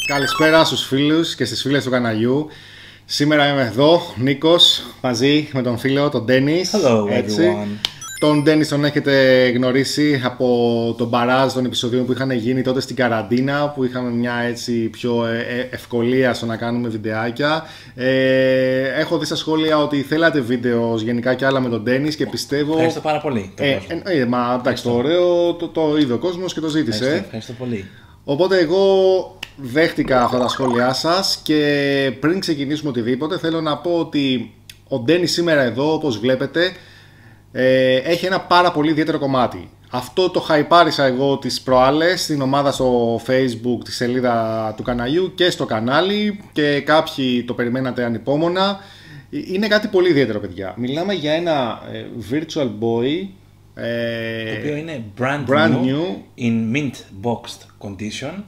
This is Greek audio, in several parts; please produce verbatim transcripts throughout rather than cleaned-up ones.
Καλησπέρα στους φίλους και στις φίλες του καναλιού. Σήμερα είμαι εδώ, Νίκος, μαζί με τον φίλο, τον Ντένις. Hello everyone. Τον Ντένις τον έχετε γνωρίσει από τον μπαράζ των επεισοδίων που είχαν γίνει τότε στην καραντίνα, που είχαμε μια έτσι πιο ευκολία στο να κάνουμε βιντεάκια. Ε, έχω δει στα σχόλια ότι θέλατε βίντεο γενικά και άλλα με τον Ντένις και πιστεύω... Ευχαριστώ πάρα πολύ. Ε, ε, ε, μα εντάξει, το ωραίο το, το είδε ο κόσμος και το ζήτησε. Ευχαριστώ, ευχαριστώ πολύ. Οπότε εγώ δέχτηκα αυτά τα σχόλιά σας και πριν ξεκινήσουμε οτιδήποτε θέλω να πω ότι ο Ντένις σήμερα εδώ, όπως βλέπετε, ε, έχει ένα πάρα πολύ ιδιαίτερο κομμάτι. Αυτό το χαϊπάρισα εγώ τις προάλλες στην ομάδα στο Facebook, τη σελίδα του καναλιού και στο κανάλι και κάποιοι το περιμένατε ανυπόμονα. Είναι κάτι πολύ ιδιαίτερο, παιδιά. Μιλάμε για ένα ε, Virtual Boy, το οποίο είναι brand, brand new, new in mint boxed condition.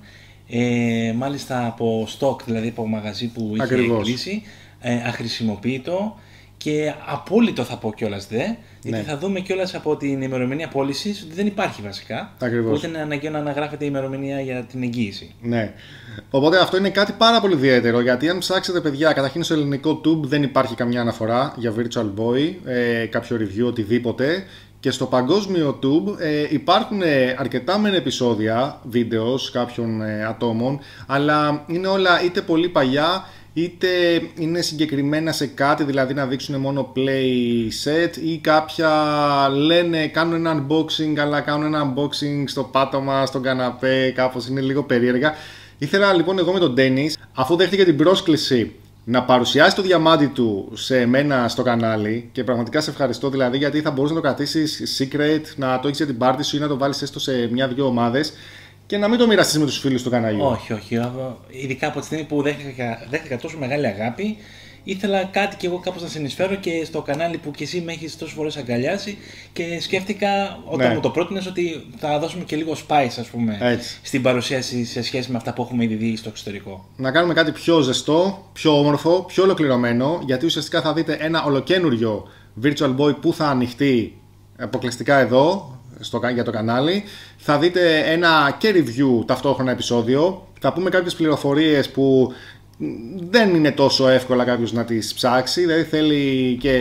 Ε, μάλιστα από stock, δηλαδή από μαγαζί που είχε Ακριβώς. κλείσει, ε, αχρησιμοποιητό και απόλυτο θα πω κιόλας δε, γιατί Ναι. θα δούμε κιόλας από την ημερομηνία πώλησης ότι δεν υπάρχει βασικά. Ακριβώς. Ούτε είναι αναγκαίο να αναγράφεται η ημερομηνία για την εγγύηση. Ναι. Οπότε αυτό είναι κάτι πάρα πολύ ιδιαίτερο, γιατί αν ψάξετε, παιδιά, καταρχήν στο ελληνικό Tube δεν υπάρχει καμιά αναφορά για Virtual Boy, ε, κάποιο review, οτιδήποτε. Και στο παγκόσμιο Tube ε, υπάρχουν ε, αρκετά μεν επεισόδια, βίντεο κάποιων ε, ατόμων, αλλά είναι όλα είτε πολύ παλιά, είτε είναι συγκεκριμένα σε κάτι, δηλαδή να δείξουν μόνο play set ή κάποια λένε, κάνουν ένα unboxing, αλλά κάνουν ένα unboxing στο πάτωμα, στον καναπέ, κάπως είναι λίγο περίεργα. Ήθελα λοιπόν εγώ με τον Ντένις, αφού δέχτηκε την πρόσκληση να παρουσιάσει το διαμάντι του σε μένα στο κανάλι, και πραγματικά σε ευχαριστώ, δηλαδή, γιατί θα μπορούσε να το κρατήσεις secret, να το έχεις για την πάρτι σου ή να το βάλεις έστω σε μια-δυο ομάδες και να μην το μοιραστείς με τους φίλους του καναλιού. Όχι, όχι. Ειδικά από τη στιγμή που δέχτηκα, δέχτηκα τόσο μεγάλη αγάπη, ήθελα κάτι και εγώ κάπως να συνεισφέρω και στο κανάλι που και εσύ με έχεις τόσες φορές αγκαλιάσει και σκέφτηκα όταν Ναι. μου το πρότεινες ότι θα δώσουμε και λίγο spice, ας πούμε, Έτσι. στην παρουσίαση σε σχέση με αυτά που έχουμε ήδη δει στο εξωτερικό. Να κάνουμε κάτι πιο ζεστό, πιο όμορφο, πιο ολοκληρωμένο, γιατί ουσιαστικά θα δείτε ένα ολοκένουργιο Virtual Boy που θα ανοιχτεί αποκλειστικά εδώ στο, για το κανάλι. Θα δείτε ένα και review ταυτόχρονα επεισόδιο. Θα πούμε κάποιες πληροφορίες που δεν είναι τόσο εύκολα κάποιος να τις ψάξει, δηλαδή θέλει και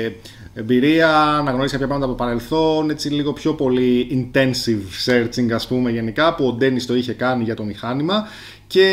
εμπειρία, να γνωρίσει κάποια πράγματα από το παρελθόν, έτσι λίγο πιο πολύ intensive searching, ας πούμε, γενικά, που ο Ντένις το είχε κάνει για το μηχάνημα, και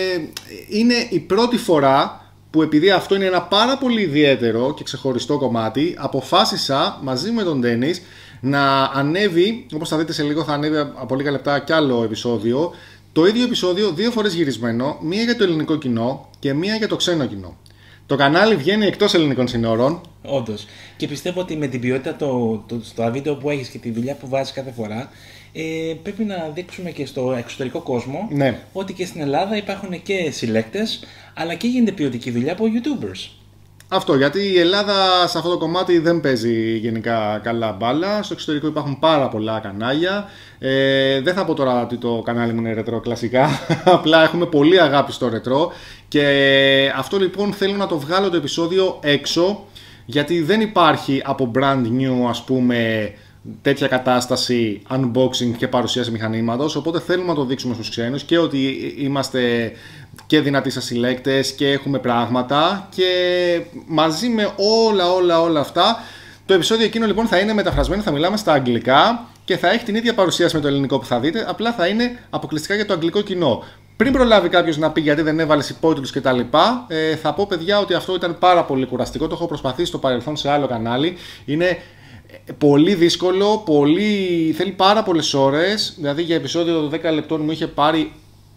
είναι η πρώτη φορά που, επειδή αυτό είναι ένα πάρα πολύ ιδιαίτερο και ξεχωριστό κομμάτι, αποφάσισα μαζί με τον Ντένις να ανέβει, όπως θα δείτε σε λίγο θα ανέβει από λίγα λεπτά κι άλλο επεισόδιο, το ίδιο επεισόδιο δύο φορές γυρισμένο, μία για το ελληνικό κοινό και μία για το ξένο κοινό. Το κανάλι βγαίνει εκτός ελληνικών συνόρων. Όντως. Και πιστεύω ότι με την ποιότητα το, το, στο βίντεο που έχεις και τη δουλειά που βάζεις κάθε φορά, ε, πρέπει να δείξουμε και στο εξωτερικό κόσμο, Ναι. ότι και στην Ελλάδα υπάρχουν και συλλέκτες, αλλά και γίνεται ποιοτική δουλειά από YouTubers. Αυτό, γιατί η Ελλάδα σε αυτό το κομμάτι δεν παίζει γενικά καλά μπάλα. Στο εξωτερικό υπάρχουν πάρα πολλά κανάλια. Ε, δεν θα πω τώρα ότι το κανάλι μου είναι ρετρό κλασικά. Απλά έχουμε πολύ αγάπη στο ρετρό. Και αυτό λοιπόν θέλω να το βγάλω το επεισόδιο έξω, γιατί δεν υπάρχει από brand new, ας πούμε, τέτοια κατάσταση unboxing και παρουσίαση μηχανήματος. Οπότε θέλουμε να το δείξουμε στους ξένους και ότι είμαστε και δυνατοί σαν συλλέκτες και έχουμε πράγματα, και μαζί με όλα όλα όλα αυτά το επεισόδιο εκείνο λοιπόν θα είναι μεταφρασμένο, θα μιλάμε στα αγγλικά και θα έχει την ίδια παρουσίαση με το ελληνικό που θα δείτε, απλά θα είναι αποκλειστικά για το αγγλικό κοινό. Πριν προλάβει κάποιος να πει γιατί δεν έβαλες υπότιτλους κτλ., ε, θα πω, παιδιά, ότι αυτό ήταν πάρα πολύ κουραστικό. Το έχω προσπαθήσει στο παρελθόν σε άλλο κανάλι. Είναι πολύ δύσκολο, πολύ... θέλει πάρα πολλές ώρες. Δηλαδή για επεισόδιο δέκα λεπτών μου είχε πάρει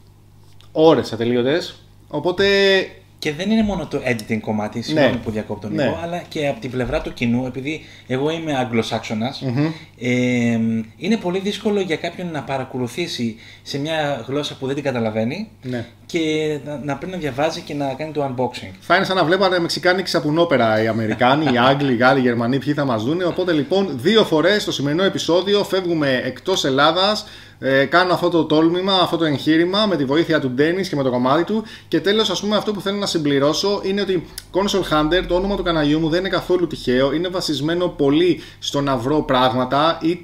ώρες ατελείωτες. Οπότε... Και δεν είναι μόνο το editing κομμάτι, συγγνώμη που διακόπτω τον Ναι. Νίκο, αλλά και από την πλευρά του κοινού, επειδή εγώ είμαι Αγγλοσάξονας, Mm-hmm. ε, είναι πολύ δύσκολο για κάποιον να παρακολουθήσει σε μια γλώσσα που δεν την καταλαβαίνει, Ναι. και να, να πρέπει να διαβάζει και να κάνει το unboxing. Θα είναι σαν να βλέπανε μεξικάνικη σαπουνόπερα οι Αμερικάνοι, οι Άγγλοι, οι Γάλλοι, οι Γερμανοί, ποιοι θα μας δούνε. Οπότε λοιπόν δύο φορές στο σημερινό επεισόδιο φεύγουμε εκτός Ελλάδας. Ε, κάνω αυτό το τόλμημα, αυτό το εγχείρημα με τη βοήθεια του Ντένις και με το κομμάτι του. Και τέλος, ας πούμε, αυτό που θέλω να συμπληρώσω είναι ότι Console Hunter, το όνομα του καναλιού μου, δεν είναι καθόλου τυχαίο. Είναι βασισμένο πολύ στο να βρω πράγματα είτε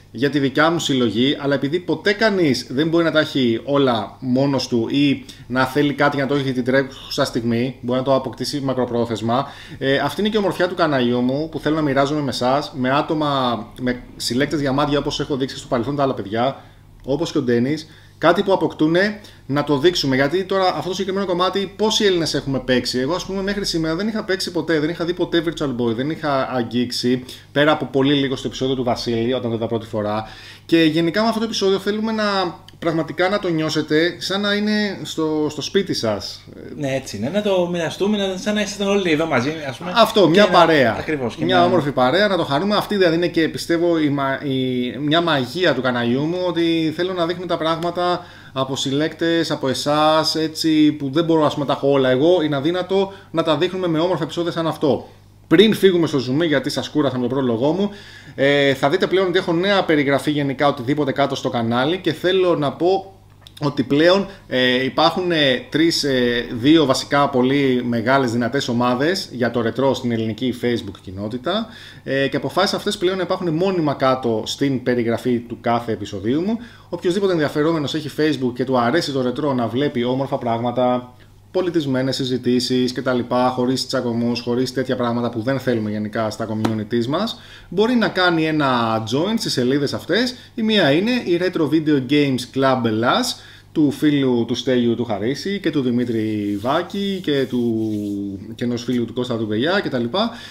για τη δικιά μου συλλογή, αλλά επειδή ποτέ κανείς δεν μπορεί να τα έχει όλα μόνος του ή να θέλει κάτι για να το έχει την τρέχουσα στιγμή, μπορεί να το αποκτήσει μακροπρόθεσμα. Ε, αυτή είναι και η ομορφιά του καναλιού μου που θέλω να μοιράζομαι με εσάς, με άτομα, με συλλέκτες διαμάντια όπως έχω δείξει στο παρελθόν τα άλλα παιδιά, όπως και ο Ντένις. Κάτι που αποκτούν να το δείξουμε. Γιατί τώρα αυτό το συγκεκριμένο κομμάτι, πόσοι Έλληνες έχουμε παίξει. Εγώ, ας πούμε, μέχρι σήμερα δεν είχα παίξει ποτέ, δεν είχα δει ποτέ Virtual Boy, δεν είχα αγγίξει. Πέρα από πολύ λίγο στο επεισόδιο του Βασίλη, όταν το είδα πρώτη φορά. Και γενικά με αυτό το επεισόδιο θέλουμε να πραγματικά να το νιώσετε σαν να είναι στο, στο σπίτι σας. Ναι, έτσι είναι. Να το μοιραστούμε, να, σαν να είστε όλοι εδώ μαζί. Ας πούμε, αυτό, μια παρέα. Να, ακριβώς, μια, μια όμορφη παρέα, να το χαρούμε. Αυτή δηλαδή είναι και πιστεύω η, η, μια μαγεία του καναλιού μου, ότι θέλω να δείχνουμε τα πράγματα από συλλέκτες, από εσάς, έτσι που δεν μπορώ να τα έχω όλα εγώ, είναι αδύνατο να τα δείχνουμε με όμορφα επεισόδια σαν αυτό. Πριν φύγουμε στο zoom, γιατί σας κούρασα με τον πρόλογό μου, ε, θα δείτε πλέον ότι έχω νέα περιγραφή γενικά οτιδήποτε κάτω στο κανάλι και θέλω να πω ότι πλέον ε, υπάρχουν ε, τρεις, ε, δύο βασικά πολύ μεγάλες δυνατές ομάδες για το ρετρό στην ελληνική Facebook κοινότητα ε, και αποφάσισα αυτές πλέον να υπάρχουν μόνιμα κάτω στην περιγραφή του κάθε επεισοδίου μου. Οποιοςδήποτε ενδιαφερόμενος έχει Facebook και του αρέσει το ρετρό να βλέπει όμορφα πράγματα, πολιτισμένες συζητήσεις κτλ. Χωρίς τσακωμούς, χωρίς τέτοια πράγματα που δεν θέλουμε γενικά στα communities μας, μπορεί να κάνει ένα join στις σελίδες αυτές. Η μία είναι η Retro Video Games Club Ελλάς, του φίλου του Στέλιου του Χαρίση και του Δημήτρη Βάκη και, του, και ενός φίλου του Κώστα του Βεγιά κτλ.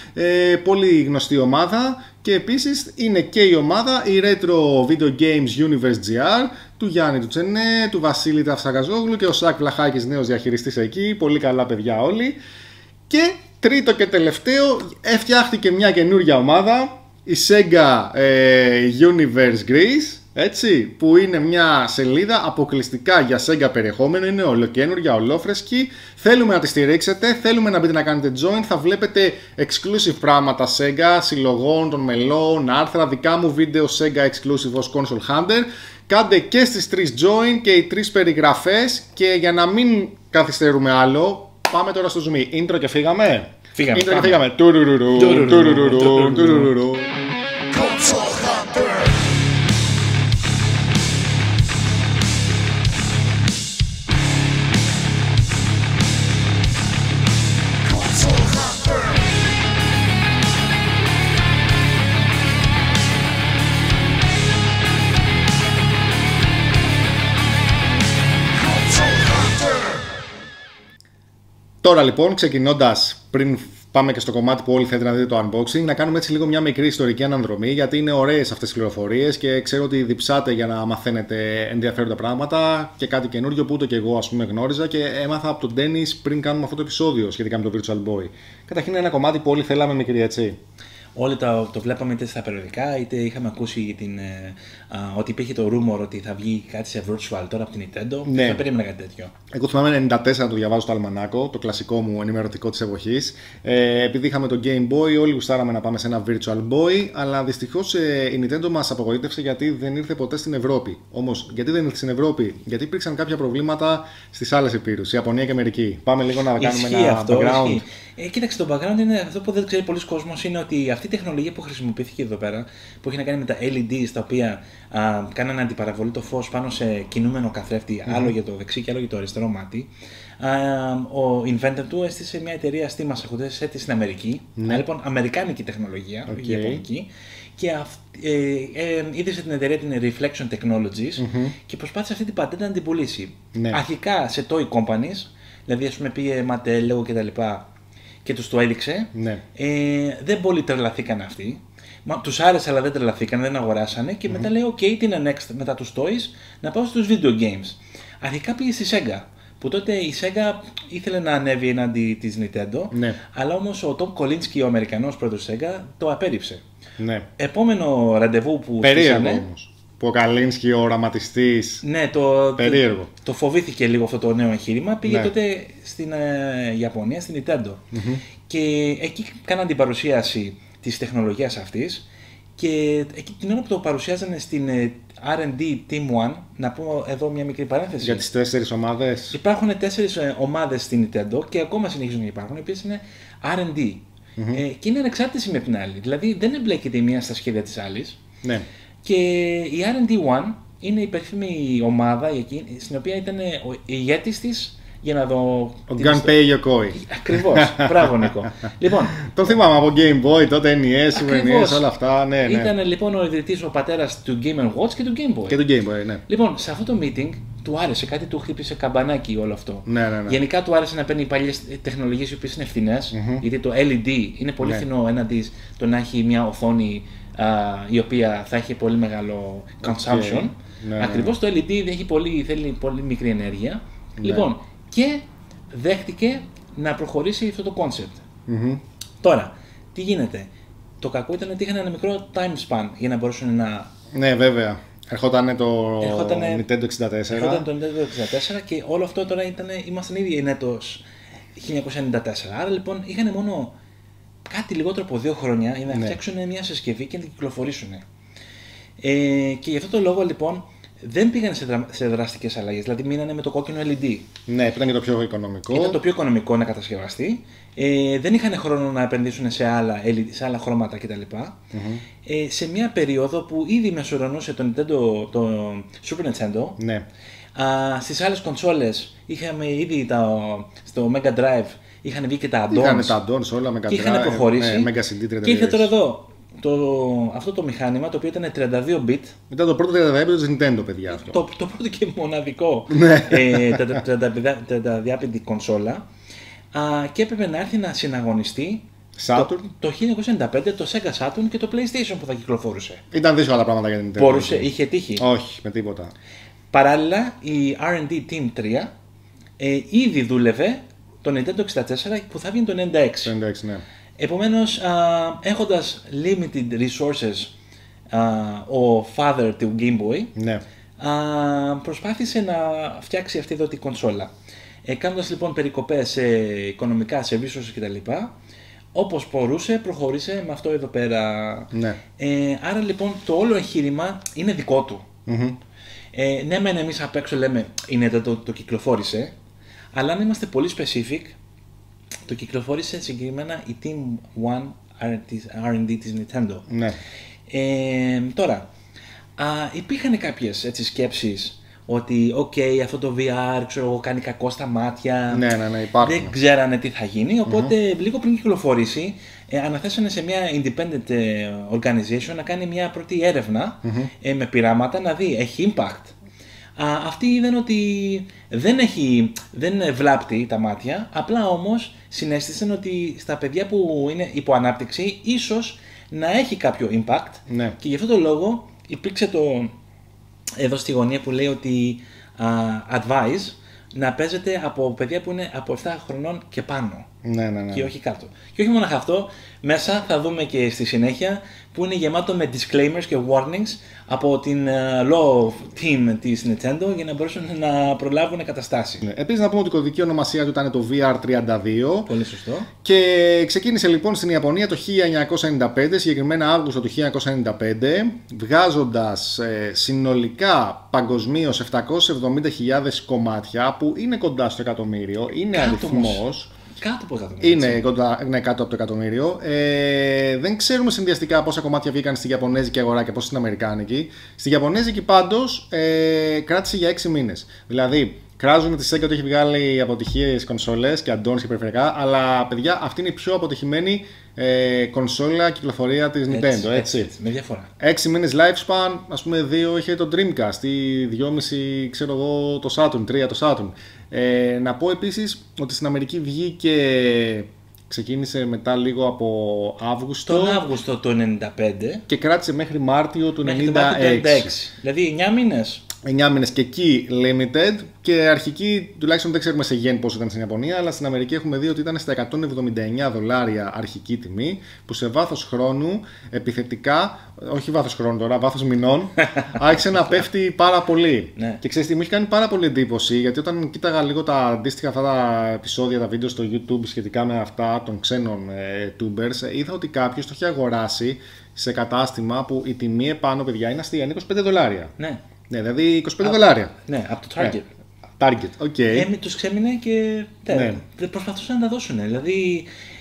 Ε, πολύ γνωστή ομάδα. Και επίσης είναι και η ομάδα η Retro Video Games Universe τζι αρ του Γιάννη του Τσενέ, του Βασίλη Ταυσαγαζόγλου και ο Σάκ Βλαχάκης νέος διαχειριστής εκεί. Πολύ καλά παιδιά όλοι. Και τρίτο και τελευταίο, φτιάχτηκε μια καινούργια ομάδα, η Sega ε, Universe Greece. Έτσι, που είναι μια σελίδα αποκλειστικά για Sega περιεχόμενο, είναι ολοκένουργια, ολόφρεσκη. Θέλουμε να τη στηρίξετε, θέλουμε να μπείτε να κάνετε join, θα βλέπετε exclusive πράγματα Sega, συλλογών των μελών, άρθρα, δικά μου βίντεο Sega exclusive ως Console Hunter. Κάντε και στις τρεις join και οι τρεις περιγραφές και για να μην καθυστερούμε άλλο, πάμε τώρα στο zoom. Intro και φύγαμε. Φύγαμε. Intro και φύγαμε. Τουρουρουρου, τουρουρουρου, τουρουρουρου. Τώρα λοιπόν, ξεκινώντας, πριν πάμε και στο κομμάτι που όλοι θέλετε να δείτε το unboxing, να κάνουμε έτσι λίγο μια μικρή ιστορική αναδρομή, γιατί είναι ωραίες αυτές τις πληροφορίες και ξέρω ότι διψάτε για να μαθαίνετε ενδιαφέροντα πράγματα και κάτι καινούριο που ούτε και εγώ ας πούμε γνώριζα και έμαθα από τον Ντένις πριν κάνουμε αυτό το επεισόδιο σχετικά με το Virtual Boy. Καταρχήν είναι ένα κομμάτι που όλοι θέλαμε μικρή, έτσι. Όλοι το, το βλέπαμε είτε στα περιοδικά, είτε είχαμε ακούσει την, α, ότι υπήρχε το rumor ότι θα βγει κάτι σε virtual τώρα από την Nintendo. Ναι. Δεν περίμενα κάτι τέτοιο. Εγώ θυμάμαι ενενήντα τέσσερα να το διαβάζω στο αλμανάκο, το κλασικό μου ενημερωτικό της εποχής. Ε, επειδή είχαμε το Game Boy, όλοι γουστάραμε να πάμε σε ένα Virtual Boy, αλλά δυστυχώς ε, η Nintendo μας απογοήτευσε γιατί δεν ήρθε ποτέ στην Ευρώπη. Όμως, γιατί δεν ήρθε στην Ευρώπη? Γιατί υπήρξαν κάποια προβλήματα στις άλλες υπήρους, Ιαπωνία και Αμερική. Πάμε λίγο να κάνουμε ισχύει ένα αυτό, background. Ε, κοίταξε, το background είναι αυτό που δεν ξέρει πολλοί κόσμος, είναι ότι αυτή η τεχνολογία που χρησιμοποιήθηκε εδώ πέρα, που έχει να κάνει με τα ελ ι ντι, τα οποία α, κάνανε αντιπαραβολή το φως πάνω σε κινούμενο καθρέφτη, mm-hmm. άλλο για το δεξί και άλλο για το αριστερό μάτι. Α, ο inventor του έστησε μια εταιρεία στη Massachusetts στην Αμερική, mm-hmm. λοιπόν αμερικάνικη τεχνολογία, okay. ιαπωνική, και αυ, ε, ε, ίδρυσε την εταιρεία την Reflection Technologies mm-hmm. και προσπάθησε αυτή την πατέντα να την πουλήσει. Mm-hmm. Αρχικά σε toy companies, δηλαδή ας πούμε πήγε Mattel, Lego κτλ. Και τους το έδειξε. Ναι. Ε, δεν πολύ τρελαθήκαν αυτοί. Μα, τους άρεσε αλλά δεν τρελαθήκαν, δεν αγοράσανε. Και mm-hmm. μετά λέει: OK, τι είναι next μετά τους toys, να πάω στους video games. Αρχικά πήγε στη Sega. Που τότε η Sega ήθελε να ανέβει εναντί της Nintendo. Ναι. Αλλά όμως ο Tom Kolinski, ο Αμερικανός πρόεδρος Sega, το απέρριψε. Ναι. Επόμενο ραντεβού που περίεργο όμως. Που ο Καλίνσκι, ο οραματιστής. Ναι, το, περίεργο. Το, το φοβήθηκε λίγο αυτό το νέο εγχείρημα. Πήγε ναι. τότε στην ε, Ιαπωνία, στην Nintendo. Mm-hmm. Και εκεί κάναν την παρουσίαση της τεχνολογίας αυτής. Και εκεί την ώρα που το παρουσιάζανε στην ε, αρ εντ ντι Team One, να πω εδώ μια μικρή παρένθεση. Για τις τέσσερις ομάδες. Υπάρχουν τέσσερις ε, ομάδες στην Nintendo και ακόμα συνεχίζουν να υπάρχουν, οι οποίες είναι αρ εντ ντι. Mm-hmm. Ε, και είναι ανεξάρτητες με την άλλη. Δηλαδή δεν εμπλέκεται η μία στα σχέδια της άλλης. Ναι. Και η αρ εντ ντι One είναι η περίφημη ομάδα στην οποία ήταν ο ηγέτης της. Για να δω. Ο Gunpei Yokoi. Ακριβώς. Μπράβο, Νίκο. Λοιπόν, το θυμάμαι από Game Boy, τότε εν ι ες, Super εν ι ες, όλα αυτά. Ναι, ναι. Ήταν λοιπόν ο ιδρυτής, ο πατέρας του Game and Watch και του Game Boy. Και του Game Boy, ναι. Λοιπόν, σε αυτό το meeting του άρεσε κάτι, του χτύπησε καμπανάκι όλο αυτό. Ναι, ναι, ναι. Γενικά του άρεσε να παίρνει παλιές τεχνολογίες οι οποίες είναι φθηνές. Mm-hmm. Γιατί το ελ ι ντι είναι πολύ ναι. φθηνό έναντι το να έχει μια οθόνη α, η οποία θα έχει πολύ μεγάλο consumption. Okay. Ναι, ακριβώς ναι. Το ελ ι ντι έχει πολύ, θέλει πολύ μικρή ενέργεια. Ναι. Λοιπόν, και δέχτηκε να προχωρήσει αυτό το concept. Mm-hmm. Τώρα, τι γίνεται. Το κακό ήταν ότι είχαν ένα μικρό time span για να μπορούσαν να. Ναι, βέβαια. Ερχότανε το Ερχότανε... Nintendo εξήντα τέσσερα. Ερχόταν το Nintendo εξήντα τέσσερα και όλο αυτό τώρα ήταν, ήμασταν ήδη έτος χίλια εννιακόσια ενενήντα τέσσερα. Άρα λοιπόν είχαν μόνο κάτι λιγότερο από δύο χρόνια για να ναι. φτιάξουν μια συσκευή και να την κυκλοφορήσουν. Ε, και γι' αυτό το λόγο λοιπόν. Δεν πήγαν σε, δρα... σε δραστικές αλλαγές, δηλαδή μείνανε με το κόκκινο ελ ι ντι. Ναι, που ήταν και το πιο οικονομικό. Ήταν το πιο οικονομικό να κατασκευαστεί. Ε, δεν είχαν χρόνο να επενδύσουν σε άλλα, σε άλλα χρώματα κτλ. Mm-hmm. Ε, σε μια περίοδο που ήδη μεσουρανούσε το, Nintendo, το Super Nintendo. Ναι. Α, στις άλλες κονσόλες είχαμε ήδη τα, στο Mega Drive είχαν βγει και τα add-ons. Είχαν τα add-ons όλα, Mega Drive. Και είχαν προχωρήσει. Ναι, Mega σι ντι, και ήρθε τώρα εδώ. Το, αυτό το μηχάνημα το οποίο ήταν τριάντα δύο bit. Ήταν το πρώτο τριάντα δύο bit της Nintendo, παιδιά. Αυτό. Το, το πρώτο και μοναδικό ε, τριάντα δύο bit κονσόλα. Α, και έπρεπε να έρθει να συναγωνιστεί το, το χίλια εννιακόσια ενενήντα πέντε το Sega Saturn και το PlayStation που θα κυκλοφορούσε. Ήταν δύσκολα πράγματα για την Nintendo. Μπορούσε, είχε τύχει. Όχι, με τίποτα. Παράλληλα, η αρ εντ ντι Team τρία ε, ήδη δούλευε το Nintendo εξήντα τέσσερα που θα βγει το ενενήντα έξι. Το ενενήντα έξι, ναι. Επομένως, α, έχοντας limited resources α, ο father του Game Boy, ναι. α, προσπάθησε να φτιάξει αυτή εδώ την κονσόλα. Ε, κάνοντας λοιπόν περικοπές σε οικονομικά, σε resources κτλ. Όπως μπορούσε, προχώρησε με αυτό εδώ πέρα. Ναι. Ε, άρα λοιπόν το όλο εγχείρημα είναι δικό του. Mm-hmm. Ε, ναι, μεν εμείς απ' έξω λέμε είναι το, το, το κυκλοφόρησε, αλλά αν είμαστε πολύ specific, το κυκλοφόρησε συγκεκριμένα η Team One αρ εντ ντι της Nintendo. Ναι. Ε, τώρα, α, υπήρχαν κάποιες έτσι, σκέψεις ότι okay, αυτό το βι αρ ξέρω εγώ, κάνει κακό στα μάτια, ναι, ναι, ναι, υπάρχουν. Δεν ξέρανε τι θα γίνει, οπότε mm-hmm. λίγο πριν κυκλοφορήσει ε, αναθέσανε σε μια independent organization να κάνει μια πρώτη έρευνα mm-hmm. ε, με πειράματα να δει έχει impact. Α, αυτοί είδαν ότι δεν, έχει, δεν βλάπτει τα μάτια, απλά όμως συνέστησαν ότι στα παιδιά που είναι υπό ανάπτυξη ίσως να έχει κάποιο impact ναι. Και γι' αυτό το λόγο υπήρξε το εδώ στη γωνία που λέει ότι uh, advise να παίζεται από παιδιά που είναι από επτά χρονών και πάνω ναι, ναι, ναι. Και όχι κάτω. Και όχι μόνο αυτό, μέσα θα δούμε και στη συνέχεια που είναι γεμάτο με disclaimers και warnings από την uh, law team της Nintendo για να μπορέσουν να προλάβουν καταστάσεις. Ναι. Επίσης να πούμε ότι η κωδική ονομασία του ήταν το βι αρ τριάντα δύο. Πολύ σωστό. Και ξεκίνησε λοιπόν στην Ιαπωνία το χίλια εννιακόσια ενενήντα πέντε, συγκεκριμένα Αύγουστο του χίλια εννιακόσια ενενήντα πέντε, βγάζοντας ε, συνολικά παγκοσμίως επτακόσιες εβδομήντα χιλιάδες κομμάτια, που είναι κοντά στο εκατομμύριο, είναι Κάτω αριθμός. Όμως. Κάτω από το εκατομμύριο. Είναι κοντά, ναι, κάτω από το εκατομμύριο. Ε, δεν ξέρουμε συνδυαστικά πόσα κομμάτια βγήκαν στη Ιαπωνέζικη αγορά και πόσα στην Αμερικάνικη. Στη Ιαπωνέζικη πάντως ε, κράτησε για έξι μήνες. Δηλαδή, κράζουν τη Sega ότι έχει βγάλει αποτυχίες κονσόλες και add-ons και περιφερειακά, αλλά παιδιά, αυτή είναι η πιο αποτυχημένη ε, κονσόλα κυκλοφορία της Nintendo. Έτσι, έτσι, έτσι, με διαφορά. έξι μήνες lifespan, ας πούμε δύο είχε το Dreamcast ή δυόμισι ξέρω εγώ το Saturn, τρία το Saturn. Ε, να πω επίσης ότι στην Αμερική βγήκε, ξεκίνησε μετά λίγο από Αύγουστο. Τον Αύγουστο του ενενήντα πέντε. Και κράτησε μέχρι Μάρτιο του ενενήντα έξι. Δηλαδή εννιά μήνες. εννιά μήνες και εκεί limited, και αρχική, τουλάχιστον δεν ξέρουμε σε γεν πόσο ήταν στην Ιαπωνία, αλλά στην Αμερική έχουμε δει ότι ήταν στα εκατόν εβδομήντα εννιά δολάρια αρχική τιμή, που σε βάθος χρόνου επιθετικά, όχι βάθος χρόνου τώρα, βάθος μηνών, άρχισε να πέφτει πάρα πολύ. Ναι. Και ξέρεις τι, μου έχει κάνει πάρα πολύ εντύπωση, γιατί όταν κοίταγα λίγο τα αντίστοιχα αυτά τα επεισόδια, τα βίντεο στο YouTube σχετικά με αυτά των ξένων ε, tubers, είδα ότι κάποιος το έχει αγοράσει σε κατάστημα που η τιμή επάνω, παιδιά, είναι αστεία, είναι είκοσι πέντε δολάρια. Ναι. Ναι, δηλαδή είκοσι πέντε δολάρια. Ναι, από το Target. Ναι. Target, οκ. Okay. Ε, τους ξέμεινε και ναι. Δεν προσπαθούσαν να τα δώσουν. Δηλαδή,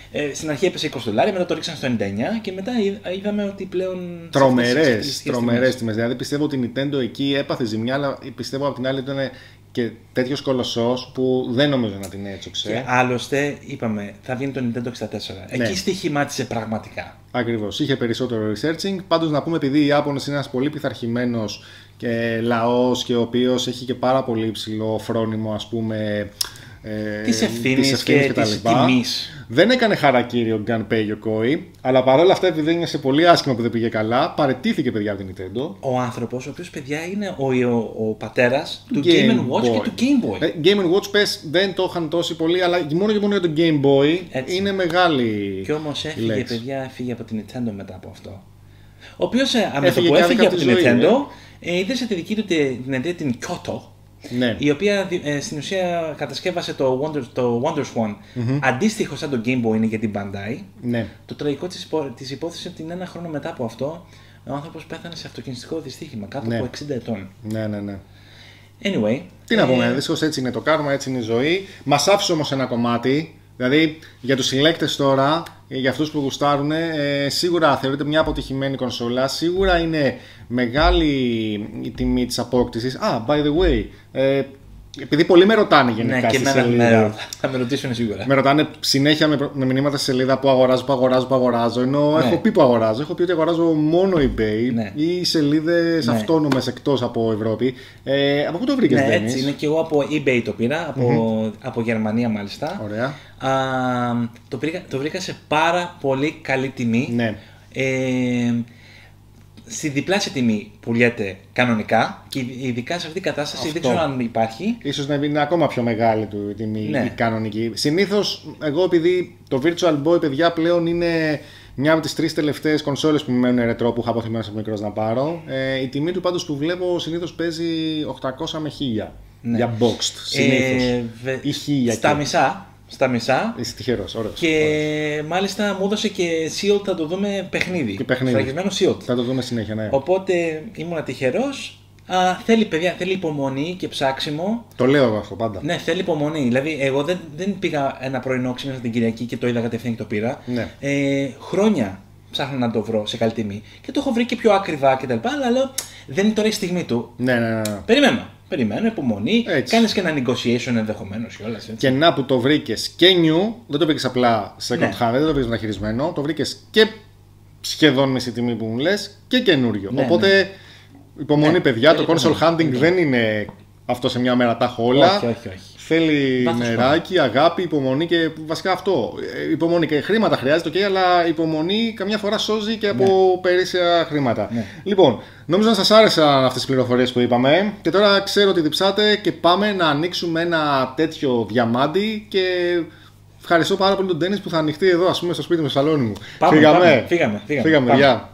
Ε, στην αρχή έπεσε είκοσι δολάρια, μετά το ρίξαν στο ενενήντα εννιά και μετά είδαμε ότι πλέον. Τρομερές, τρομερές τιμές. Δηλαδή πιστεύω ότι η Nintendo εκεί έπαθε ζημιά, αλλά πιστεύω από την άλλη ήταν και τέτοιος κολοσσός που δεν νομίζω να την έτσοξε. Και άλλωστε, είπαμε, θα βγει το Nintendo εξήντα τέσσερα. Ναι. Εκεί στοιχημάτισε πραγματικά. Ακριβώς. Είχε περισσότερο researching. Πάντως να πούμε, επειδή οι Ιάπωνες είναι ένας πολύ πειθαρχημένος και λαός και ο οποίος έχει και πάρα πολύ υψηλό φρόνιμο, ας πούμε, ε, της ευθύνης και, και της τιμής. Δεν έκανε χαρακτήριο ο Gunpei Yokoi, αλλά παρόλα αυτά, επειδή ένιωσε πολύ άσχημα που δεν πήγε καλά, παραιτήθηκε παιδιά από την Nintendo. Ο άνθρωπος, ο οποίος παιδιά είναι ο, ο, ο πατέρας του Game and Watch και του Game Boy. Ε, Game and Watch πες δεν το είχαν τόσοι πολύ, αλλά μόνο και μόνο για το Game Boy έτσι. Είναι μεγάλη. Και όμως έφυγε λέξη. παιδιά, έφυγε από την Nintendo μετά από αυτό. Ο οποίος με το που έφυγε από την Nintendo, ε, ίδρυσε τη δική του την εταιρεία την Kyoto. Ναι. Η οποία ε, στην ουσία κατασκεύασε το, Wonder, το WonderSwan, mm-hmm. αντίστοιχο σαν το Game Boy είναι για την Bandai. Ναι. Το τραγικό της, υπο, της υπόθεσης ότι ένα χρόνο μετά από αυτό ο άνθρωπος πέθανε σε αυτοκινηστικό δυστύχημα κάτω ναι. από εξήντα ετών. Ναι, ναι, ναι. Anyway. Τι ε... να πούμε, δυστυχώς έτσι είναι το κάρμα, έτσι είναι η ζωή. Μας άφησε όμως ένα κομμάτι. Δηλαδή για τους συλλέκτες τώρα, για αυτούς που γουστάρουν, ε, σίγουρα θεωρείται μια αποτυχημένη κονσόλα. Σίγουρα είναι μεγάλη η τιμή της απόκτησης. Α, ah, by the way, ε, επειδή πολλοί με ρωτάνε γενικά ναι, στη και σελίδα. Με, θα με ρωτήσουν σίγουρα. Με ρωτάνε συνέχεια με, με μηνύματα στη σελίδα που αγοράζω, που αγοράζω, που αγοράζω. Ενώ ναι. έχω πει που αγοράζω. Έχω πει ότι αγοράζω μόνο eBay ναι. ή σελίδες ναι. αυτόνομες εκτός από Ευρώπη. Ε, από πού το βρήκες, ναι, Ντένις? Έτσι είναι και εγώ από eBay το πήρα, από, mm-hmm. από Γερμανία μάλιστα. Ωραία. Α, το, βρήκα, το βρήκα σε πάρα πολύ καλή τιμή. Ναι. Ε, στη διπλάσια τιμή πουλιέται κανονικά και ειδικά σε αυτή την κατάσταση αυτό. Δεν ξέρω αν υπάρχει. Ίσως να είναι ακόμα πιο μεγάλη του η τιμή ναι. η κανονική. Συνήθως εγώ επειδή το Virtual Boy παιδιά πλέον είναι μια από τις τρεις τελευταίες κονσόλες που μου μένουν ρετρό που είχα αποθυμένως από μικρός να πάρω. Ε, η τιμή του πάντως που βλέπω συνήθως παίζει οκτακόσια με χίλια ναι. για boxed συνήθως. Ε, βε... ή χίλια στα και... μισά. Στα μισά. Είσαι τυχερός, ωραίος. Και ωραίος. Μάλιστα μου έδωσε και Sealed, θα το δούμε παιχνίδι. Και παιχνίδι. Φραγισμένο Sealed. Θα το δούμε συνέχεια, ναι. Οπότε ήμουν τυχερός. Α, θέλει παιδιά, θέλει υπομονή και ψάξιμο. Το λέω εγώ αυτό πάντα. Ναι, θέλει υπομονή. Δηλαδή, εγώ δεν, δεν πήγα ένα πρωινό ξύπνησα την Κυριακή και το είδα κατευθείαν και το πήρα. Ναι. Ε, χρόνια ψάχνω να το βρω σε καλή τιμή. Και το έχω βρει και πιο ακριβά κτλ. Αλλά λέω, δεν είναι τώρα η στιγμή του. Ναι, ναι, ναι. Περιμένω. Περιμένω, υπομονή. Κάνεις και ένα negotiation ενδεχομένως κιόλας. Και να που το βρήκες και new, δεν το βρήκες απλά second ναι. hand, δεν το βρήκες μεταχειρισμένο, το βρήκες και σχεδόν μισή τιμή που μου λες και καινούριο. Ναι, οπότε ναι. υπομονή, ναι, παιδιά, το console hunting ναι. δεν είναι αυτό σε μια μέρα τα έχω όλα. Όχι, όχι, όχι. Θέλει Βάθος νεράκι, πάνω. Αγάπη, υπομονή και βασικά αυτό. Υπομονή και χρήματα χρειάζεται, okay, αλλά υπομονή καμιά φορά σώζει και από ναι. περίσσια χρήματα. Ναι. Λοιπόν, νομίζω να σας άρεσαν αυτές τις πληροφορίες που είπαμε και τώρα ξέρω ότι διψάτε και πάμε να ανοίξουμε ένα τέτοιο διαμάντι και ευχαριστώ πάρα πολύ τον Ντένις που θα ανοιχτεί εδώ, ας πούμε, στο σπίτι μου, στο σαλόνι μου. Πάμε, φύγαμε. Πάμε, φύγαμε, φύγαμε. Φύγαμε, γεια.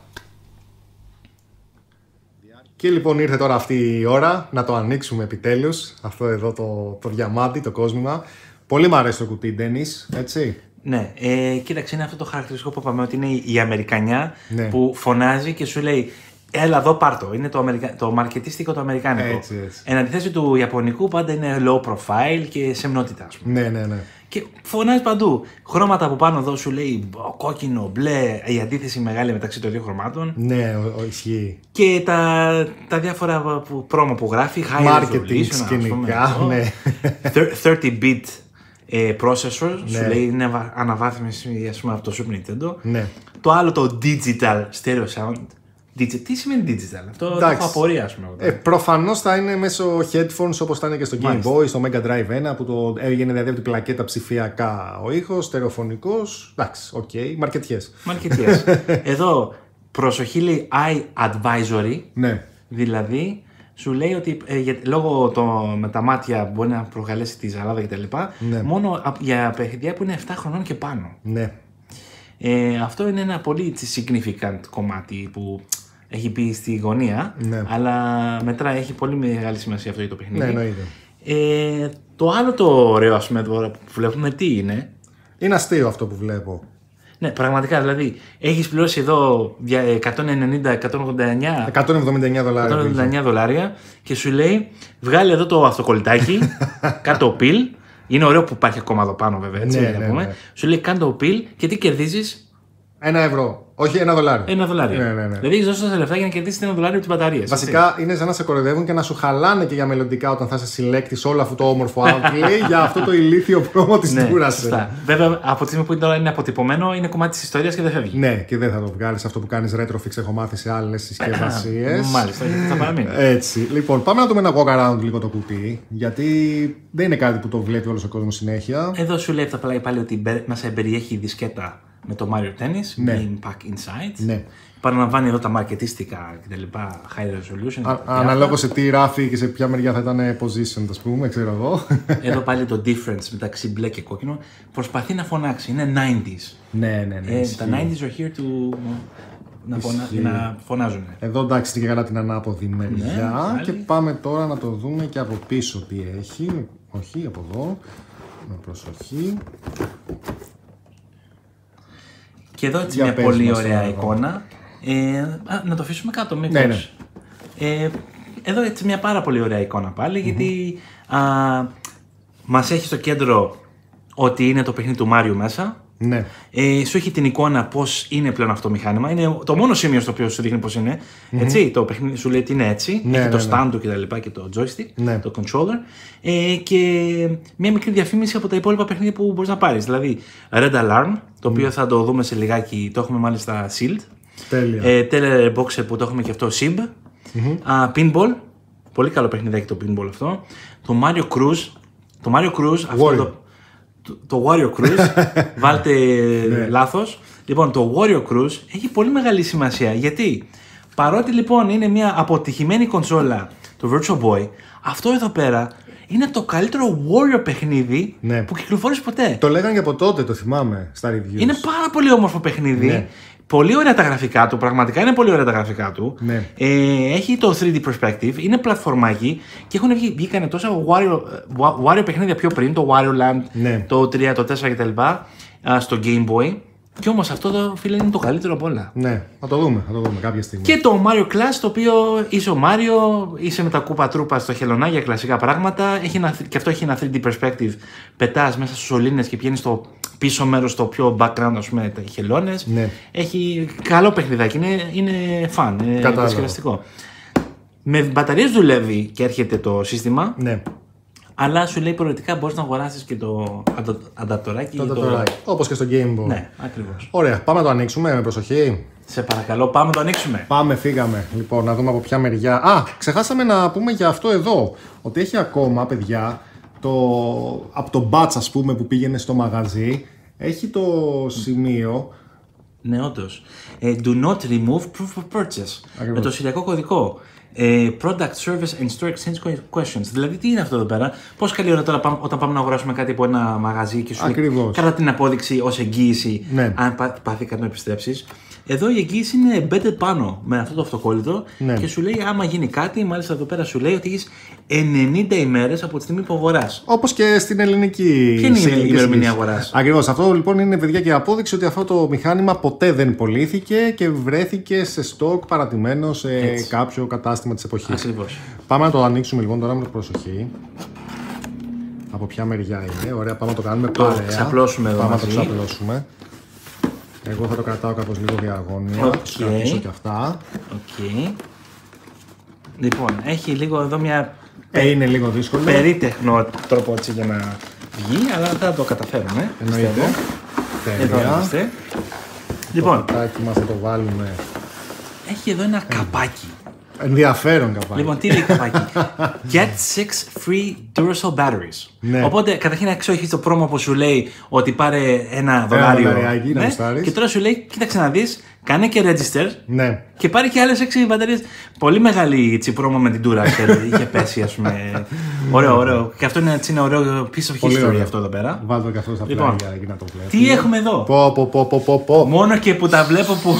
Και λοιπόν ήρθε τώρα αυτή η ώρα να το ανοίξουμε επιτέλους, αυτό εδώ το, το διαμάντι, το κόσμημα. Πολύ μου αρέσει το κουτί, Ντένις, έτσι. Ναι, ε, κοίταξε, είναι αυτό το χαρακτηριστικό που είπαμε ότι είναι η Αμερικανιά ναι. που φωνάζει και σου λέει έλα εδώ πάρτο, είναι το, αμερικα... το μαρκετίστικο το αμερικάνικο. Έτσι, έτσι. Εν αντιθέσει του ιαπωνικού πάντα είναι low profile και σεμνότητα, ας πούμε. Ναι, ναι, ναι. Και φωνάζει παντού. Χρώματα από πάνω εδώ σου λέει κόκκινο, μπλε, η αντίθεση μεγάλη μεταξύ των δύο χρωμάτων. Ναι, ο, ο, ισχύει. Και τα, τα διάφορα πρόμο που γράφει, high marketing σκηνικά, ναι. thirty bit ε, processor, ναι. σου λέει είναι αναβάθμιση ας πούμε, από το Super Nintendo. Ναι. Το άλλο το digital stereo sound. Digital. Τι σημαίνει digital, αυτό το έχω απορία, ας πούμε. Ε, προφανώς θα είναι μέσω headphones όπως θα είναι και στο Game Boy, στο Mega Drive ένα που το έβγαινε δηλαδή από την πλακέτα ψηφιακά ο ήχος, στερεοφωνικός. Εντάξει, οκ, okay. μαρκετιές. Μαρκετιές. Εδώ προσοχή λέει eye advisory. Ναι. Δηλαδή σου λέει ότι ε, για, λόγω το, με τα μάτια μπορεί να προκαλέσει τη ζαλάδα κτλ. Ναι. Μόνο α, για παιδιά που είναι επτά χρονών και πάνω. Ναι. Ε, αυτό είναι ένα πολύ significant κομμάτι που έχει πει στη γωνία, ναι. αλλά μετά έχει πολύ μεγάλη σημασία αυτό για το παιχνίδι. Ναι, εννοείται. Ε, το άλλο το ωραίο ας πούμε τώρα που βλέπουμε τι είναι. Είναι αστείο αυτό που βλέπω. Ναι, πραγματικά δηλαδή έχεις πληρώσει εδώ εκατόν ενενήντα με εκατόν ογδόντα εννιά εκατόν εβδομήντα εννιά δολάρια, εκατόν εβδομήντα εννιά δολάρια και σου λέει βγάλε εδώ το αυτοκολλητάκι κάτω πιλ Είναι ωραίο που υπάρχει ακόμα εδώ πάνω, βέβαια. Έτσι, Ναι, να ναι, πούμε. ναι. Σου λέει κάνε το πιλ και τι κερδίζει. Ένα ευρώ. Όχι, ένα δολάριο. Ένα δολάριο. Ναι, ναι, ναι. Δηλαδή έχει δώσει τα λεφτά για να κερδίσει ένα δολάριο τη μπαταρία. Βασικά είναι σαν να σε κοροϊδεύουν και να σου χαλάνε και για μελλοντικά όταν θα σε συλλέκτη όλο αυτό το όμορφο outlay για αυτό το ηλίθιο πρόμο τη ναι, Duracell. Βέβαια από τη στιγμή που τώρα είναι αποτυπωμένο είναι κομμάτι τη ιστορία και δεν φεύγει. Ναι, και δεν θα το βγάλει αυτό που κάνει retrofix. Έχω μάθει σε άλλε συσκευασίε. Μάλιστα, γιατί θα παραμείνει. Έτσι. Λοιπόν, πάμε να δούμε ένα walk around λίγο το κουτί. Γιατί δεν είναι κάτι που το βλέπει όλο ο κόσμο συνέχεια. Εδώ σου λέει πάλι, πάλι ότι μέσα περιέχει δισκέτα με το Mario Tennis, ναι. Game Pack Inside. Ναι. Παραλαμβάνει εδώ τα μαρκετίστικα κτλ. High resolution. Αναλόγως σε τι ράφει και σε ποια μεριά θα ήταν positioned, ας πούμε, ξέρω εγώ. Εδώ πάλι το difference μεταξύ μπλε και κόκκινο προσπαθεί να φωνάξει. Είναι ενενήντα. Ναι, ναι, ναι. Ε, τα ενενήντα are here to. Να, φωνα... να φωνάζουν. Εδώ εντάξει και καλά την ανάποδη μεριά. Ναι, και πάμε τώρα να το δούμε και από πίσω τι έχει. Όχι, από εδώ. Με προσοχή. Και εδώ έτσι μια πολύ ωραία εικόνα. Ε, α, να το αφήσουμε κάτω, μήπως. Ναι, ναι. Ε, εδώ έτσι μια πάρα πολύ ωραία εικόνα πάλι, mm-hmm. γιατί α, μας έχει στο κέντρο ότι είναι το παιχνίδι του Μάριου μέσα. Ναι. Ε, σου έχει την εικόνα πώς είναι πλέον αυτό το μηχάνημα. Είναι το μόνο σημείο στο οποίο σου δείχνει πώς είναι. Mm-hmm. Έτσι, το παιχνίδι σου λέει ότι είναι έτσι. Ναι, έχει ναι, το ναι. stand του και τα λοιπά και το joystick, ναι. το controller. Ε, και μια μικρή διαφήμιση από τα υπόλοιπα παιχνίδια που μπορείς να πάρεις. Δηλαδή Red Alarm, το οποίο mm. θα το δούμε σε λιγάκι. Το έχουμε μάλιστα sealed. Τέλεια. Ε, Teleboxer που το έχουμε και αυτό Sib. Mm-hmm. Uh, pinball. Πολύ καλό παιχνιδάκι το pinball αυτό. Το Mario Cruise. Το Mario Cruise. Αυτό το, το, το Wario Cruise. Βάλτε ναι. λάθος. Λοιπόν, το Wario Cruise έχει πολύ μεγάλη σημασία. Γιατί παρότι λοιπόν είναι μια αποτυχημένη κονσόλα του Virtual Boy, αυτό εδώ πέρα είναι το καλύτερο Wario παιχνίδι ναι. που κυκλοφόρησε ποτέ. Το λέγανε και από τότε, το θυμάμαι στα reviews. Είναι πάρα πολύ όμορφο παιχνίδι. Ναι. Πολύ ωραία τα γραφικά του, πραγματικά είναι πολύ ωραία τα γραφικά του. Ναι. Ε, έχει το θρι ντι perspective, είναι πλατφορμάκι και έχουν βγει, βγήκανε τόσα Wario, Wario παιχνίδια πιο πριν, το Wario Land, ναι. το τρία, το τέσσερα κτλ. Στο Game Boy. Και όμως αυτό το φίλε είναι το καλύτερο από όλα. Ναι, θα το δούμε, θα το δούμε κάποια στιγμή. Και το Mario Clash, το οποίο είσαι ο Mario, είσαι με τα κούπα τρούπα στο χελωνάκι για κλασικά πράγματα. Έχει ένα, και αυτό έχει ένα θρι ντι perspective. Πετάς μέσα στους σωλήνες και πηγαίνεις στο πίσω μέρος, στο πιο background, ας πούμε, τα χελώνες. Ναι. Έχει καλό παιχνιδάκι, είναι, είναι fun, είναι διασκεδαστικό. Με μπαταρίες δουλεύει και έρχεται το σύστημα. Ναι. Αλλά σου λέει προαιρετικά μπορείς να αγοράσεις και το ανταπτοράκι. Το ανταπτοράκι, το... όπως και στο Game Boy. Ναι, ακριβώς. Ωραία, πάμε να το ανοίξουμε με προσοχή. Σε παρακαλώ, πάμε να το ανοίξουμε. Πάμε, φύγαμε. Λοιπόν, να δούμε από ποια μεριά. Α, ξεχάσαμε να πούμε για αυτό εδώ. Ότι έχει ακόμα, παιδιά, το... από το batch, ας πούμε, που πήγαινε στο μαγαζί, έχει το σημείο. Ναι, όντως. Ε, do not remove proof of purchase. Ακριβώς. Με το συριακό κωδικό. Ε, product Service and Store Exchange Questions. Δηλαδή, τι είναι αυτό εδώ πέρα, πώς καλή ώρα τώρα πάμε, όταν πάμε να αγοράσουμε κάτι από ένα μαγαζί και σου λέει κατά την απόδειξη ως εγγύηση, ναι. αν πάθει κάτι να επιστρέψεις. Εδώ η εγγύηση είναι embedded πάνω με αυτό το αυτοκόλλητο ναι. και σου λέει άμα γίνει κάτι, μάλιστα εδώ πέρα σου λέει ότι έχεις ενενήντα ημέρες από τη στιγμή που αγοράς. Όπως και στην ελληνική. Ποια είναι η ημερομηνία αγοράς? Ακριβώς. Αυτό λοιπόν είναι, παιδιά, και απόδειξη ότι αυτό το μηχάνημα ποτέ δεν πωλήθηκε και βρέθηκε σε στόκ παρατημένο σε έτσι. Κάποιο κατάστημα της εποχής. Ακριβώς. Πάμε να το ανοίξουμε λοιπόν τώρα με προσοχή. Από ποια μεριά είναι? Ωραία, πάμε να το κάνουμε το παρέα. Ξαπλώσουμε εδώ. Πάμε μαζί. να το ξαπλώσουμε. Εγώ θα το κρατάω κάπως λίγο διαγώνια. Okay. Θα κρατήσω και αυτά. Okay. Λοιπόν, έχει λίγο εδώ μια. Ε, είναι λίγο δύσκολο. Περίτεχνο τρόπο έτσι για να βγει, αλλά θα το καταφέρουμε. Εννοείται. Εδώ είμαστε. Λοιπόν, το κουτάκι μας θα το βάλουμε. Έχει εδώ ένα ε. καπάκι. Ενδιαφέρον καπάκι. Λοιπόν, τι λέει καπάκι? Get six free Duracell batteries. Ναι. Οπότε, καταρχήν να ξέρω, έχει το πρόμο που σου λέει ότι πάρε ένα δολάριο. Ναι. Και τώρα σου λέει, κοίταξε να δεις, κάνε και register. Ναι. Και πάρει και άλλες έξι μπαταρίες. Πολύ μεγάλη πρόμο με την Duracell. Είχε πέσει, ας πούμε. Ωραίο, ωραίο. Και αυτό είναι, έτσι, είναι ωραίο piece of history αυτό εδώ πέρα. Βάλτε και αυτό στα λοιπόν, πλάγια για να το βλέπω. Τι έχουμε εδώ? Πω, πω, πω, πω, πω. Μόνο και που τα βλέπω που.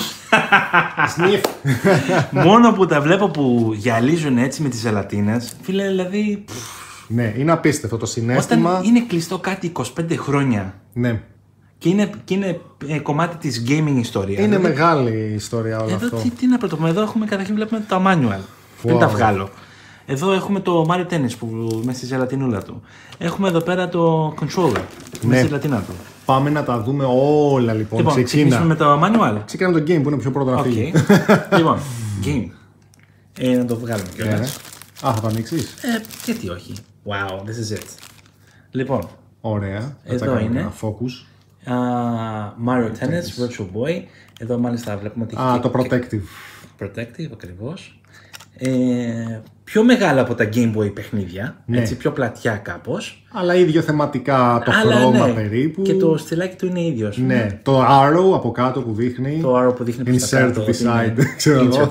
Μόνο που τα βλέπω που γυαλίζουν έτσι με τις ζελατίνες. Φίλε, δηλαδή. Ναι, είναι απίστευτο το συναίσθημα. Όταν είναι κλειστό κάτι είκοσι πέντε χρόνια. Ναι. Και είναι, και είναι ε, κομμάτι της gaming ιστορία. Είναι δηλαδή, μεγάλη ιστορία όλο εδώ, αυτό. Τι, τι να πρωτοβούμε, εδώ έχουμε καταρχήν βλέπουμε το manual. Wow. Πριν τα βγάλω. Εδώ έχουμε το Mario Tennis που μέσα στη ζελατινούλα του. Έχουμε εδώ πέρα το controller ναι. μέσα στη ζελατινά του. Πάμε να τα δούμε όλα λοιπόν. Λοιπόν, ξεκινήσουμε με το manual. Ξεκινάμε το game που είναι πιο πρώτο να φύγει. Okay. Λοιπόν, game. Ε, να το βγάλουμε κιόλας. Ναι. Α, θα το ανοίξεις. Ε, γιατί όχι. Wow, this is it. Λοιπόν. Ωραία. Εδώ είναι. Focus. Uh, Mario Tennis, Virtual Boy. Εδώ μάλιστα βλέπουμε ότι Α, το Protective. Protective, ακριβώς. Ε, πιο μεγάλα από τα Game Boy παιχνίδια, ναι. έτσι, πιο πλατιά κάπως. Αλλά ίδιο θεματικά, το Αλλά, χρώμα ναι. περίπου. Και το στυλάκι του είναι ίδιος. Ναι, ναι. Το arrow από κάτω που δείχνει. Το arrow που δείχνει προς τα κάτω. Insert beside, ξέρω εγώ.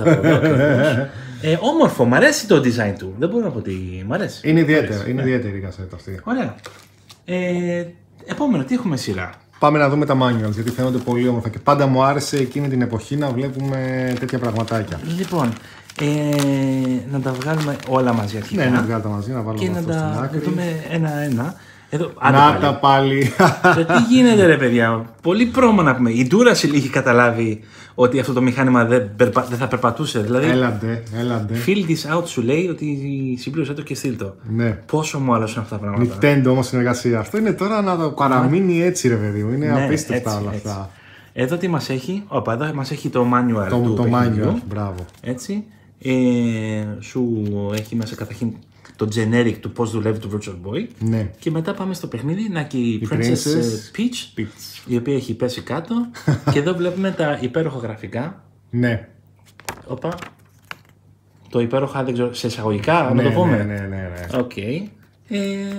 Ε, όμορφο, μ' αρέσει το design του. Δεν μπορώ να πω ότι μ' αρέσει. Είναι ιδιαίτερο, είναι ιδιαίτερη η κασέτα αυτή. Ωραία. Ε, επόμενο, τι έχουμε σειρά. Πάμε να δούμε τα manuals γιατί φαίνονται πολύ όμορφα και πάντα μου άρεσε εκείνη την εποχή να βλέπουμε τέτοια πραγματάκια. Λοιπόν, ε, να τα βγάλουμε όλα μαζί αρχικά. Ναι, να βγάλουμε τα μαζί, να βάλουμε και να τα δούμε ένα-ένα. Εδώ, να πάλι. τα πάλι. Και τι γίνεται ρε παιδιά, πολύ πρόμο να πούμε. Η Duracell είχε καταλάβει ότι αυτό το μηχάνημα δεν, περπα... δεν θα περπατούσε. Δηλαδή, έλαντε, έλαντε. Fill this out σου λέει ότι συμπλήρωσε το και στείλ το. Ναι. Πόσο μου άρεσαν αυτά τα πράγματα. Nintendo όμως συνεργασία. Αυτό είναι τώρα να το παραμείνει έτσι ρε παιδί μου. Είναι ναι, απίστευτα έτσι, όλα έτσι. Αυτά. Εδώ τι μας έχει, όπα, εδώ μας έχει το manual το, του το manual, μπράβο. Έτσι, ε, σου έχει μέσα καταρχήν το generic του πώς δουλεύει το Virtual Boy. Ναι. Και μετά πάμε στο παιχνίδι, να και η, η Princess, Princess Peach, Peach, η οποία έχει πέσει κάτω. Και εδώ βλέπουμε τα υπέροχα γραφικά. Ναι. Όπα. Το υπέροχα, δεν ξέρω, σε εισαγωγικά, ναι, να το πούμε. Ναι, ναι, ναι. ναι. Okay. Ε,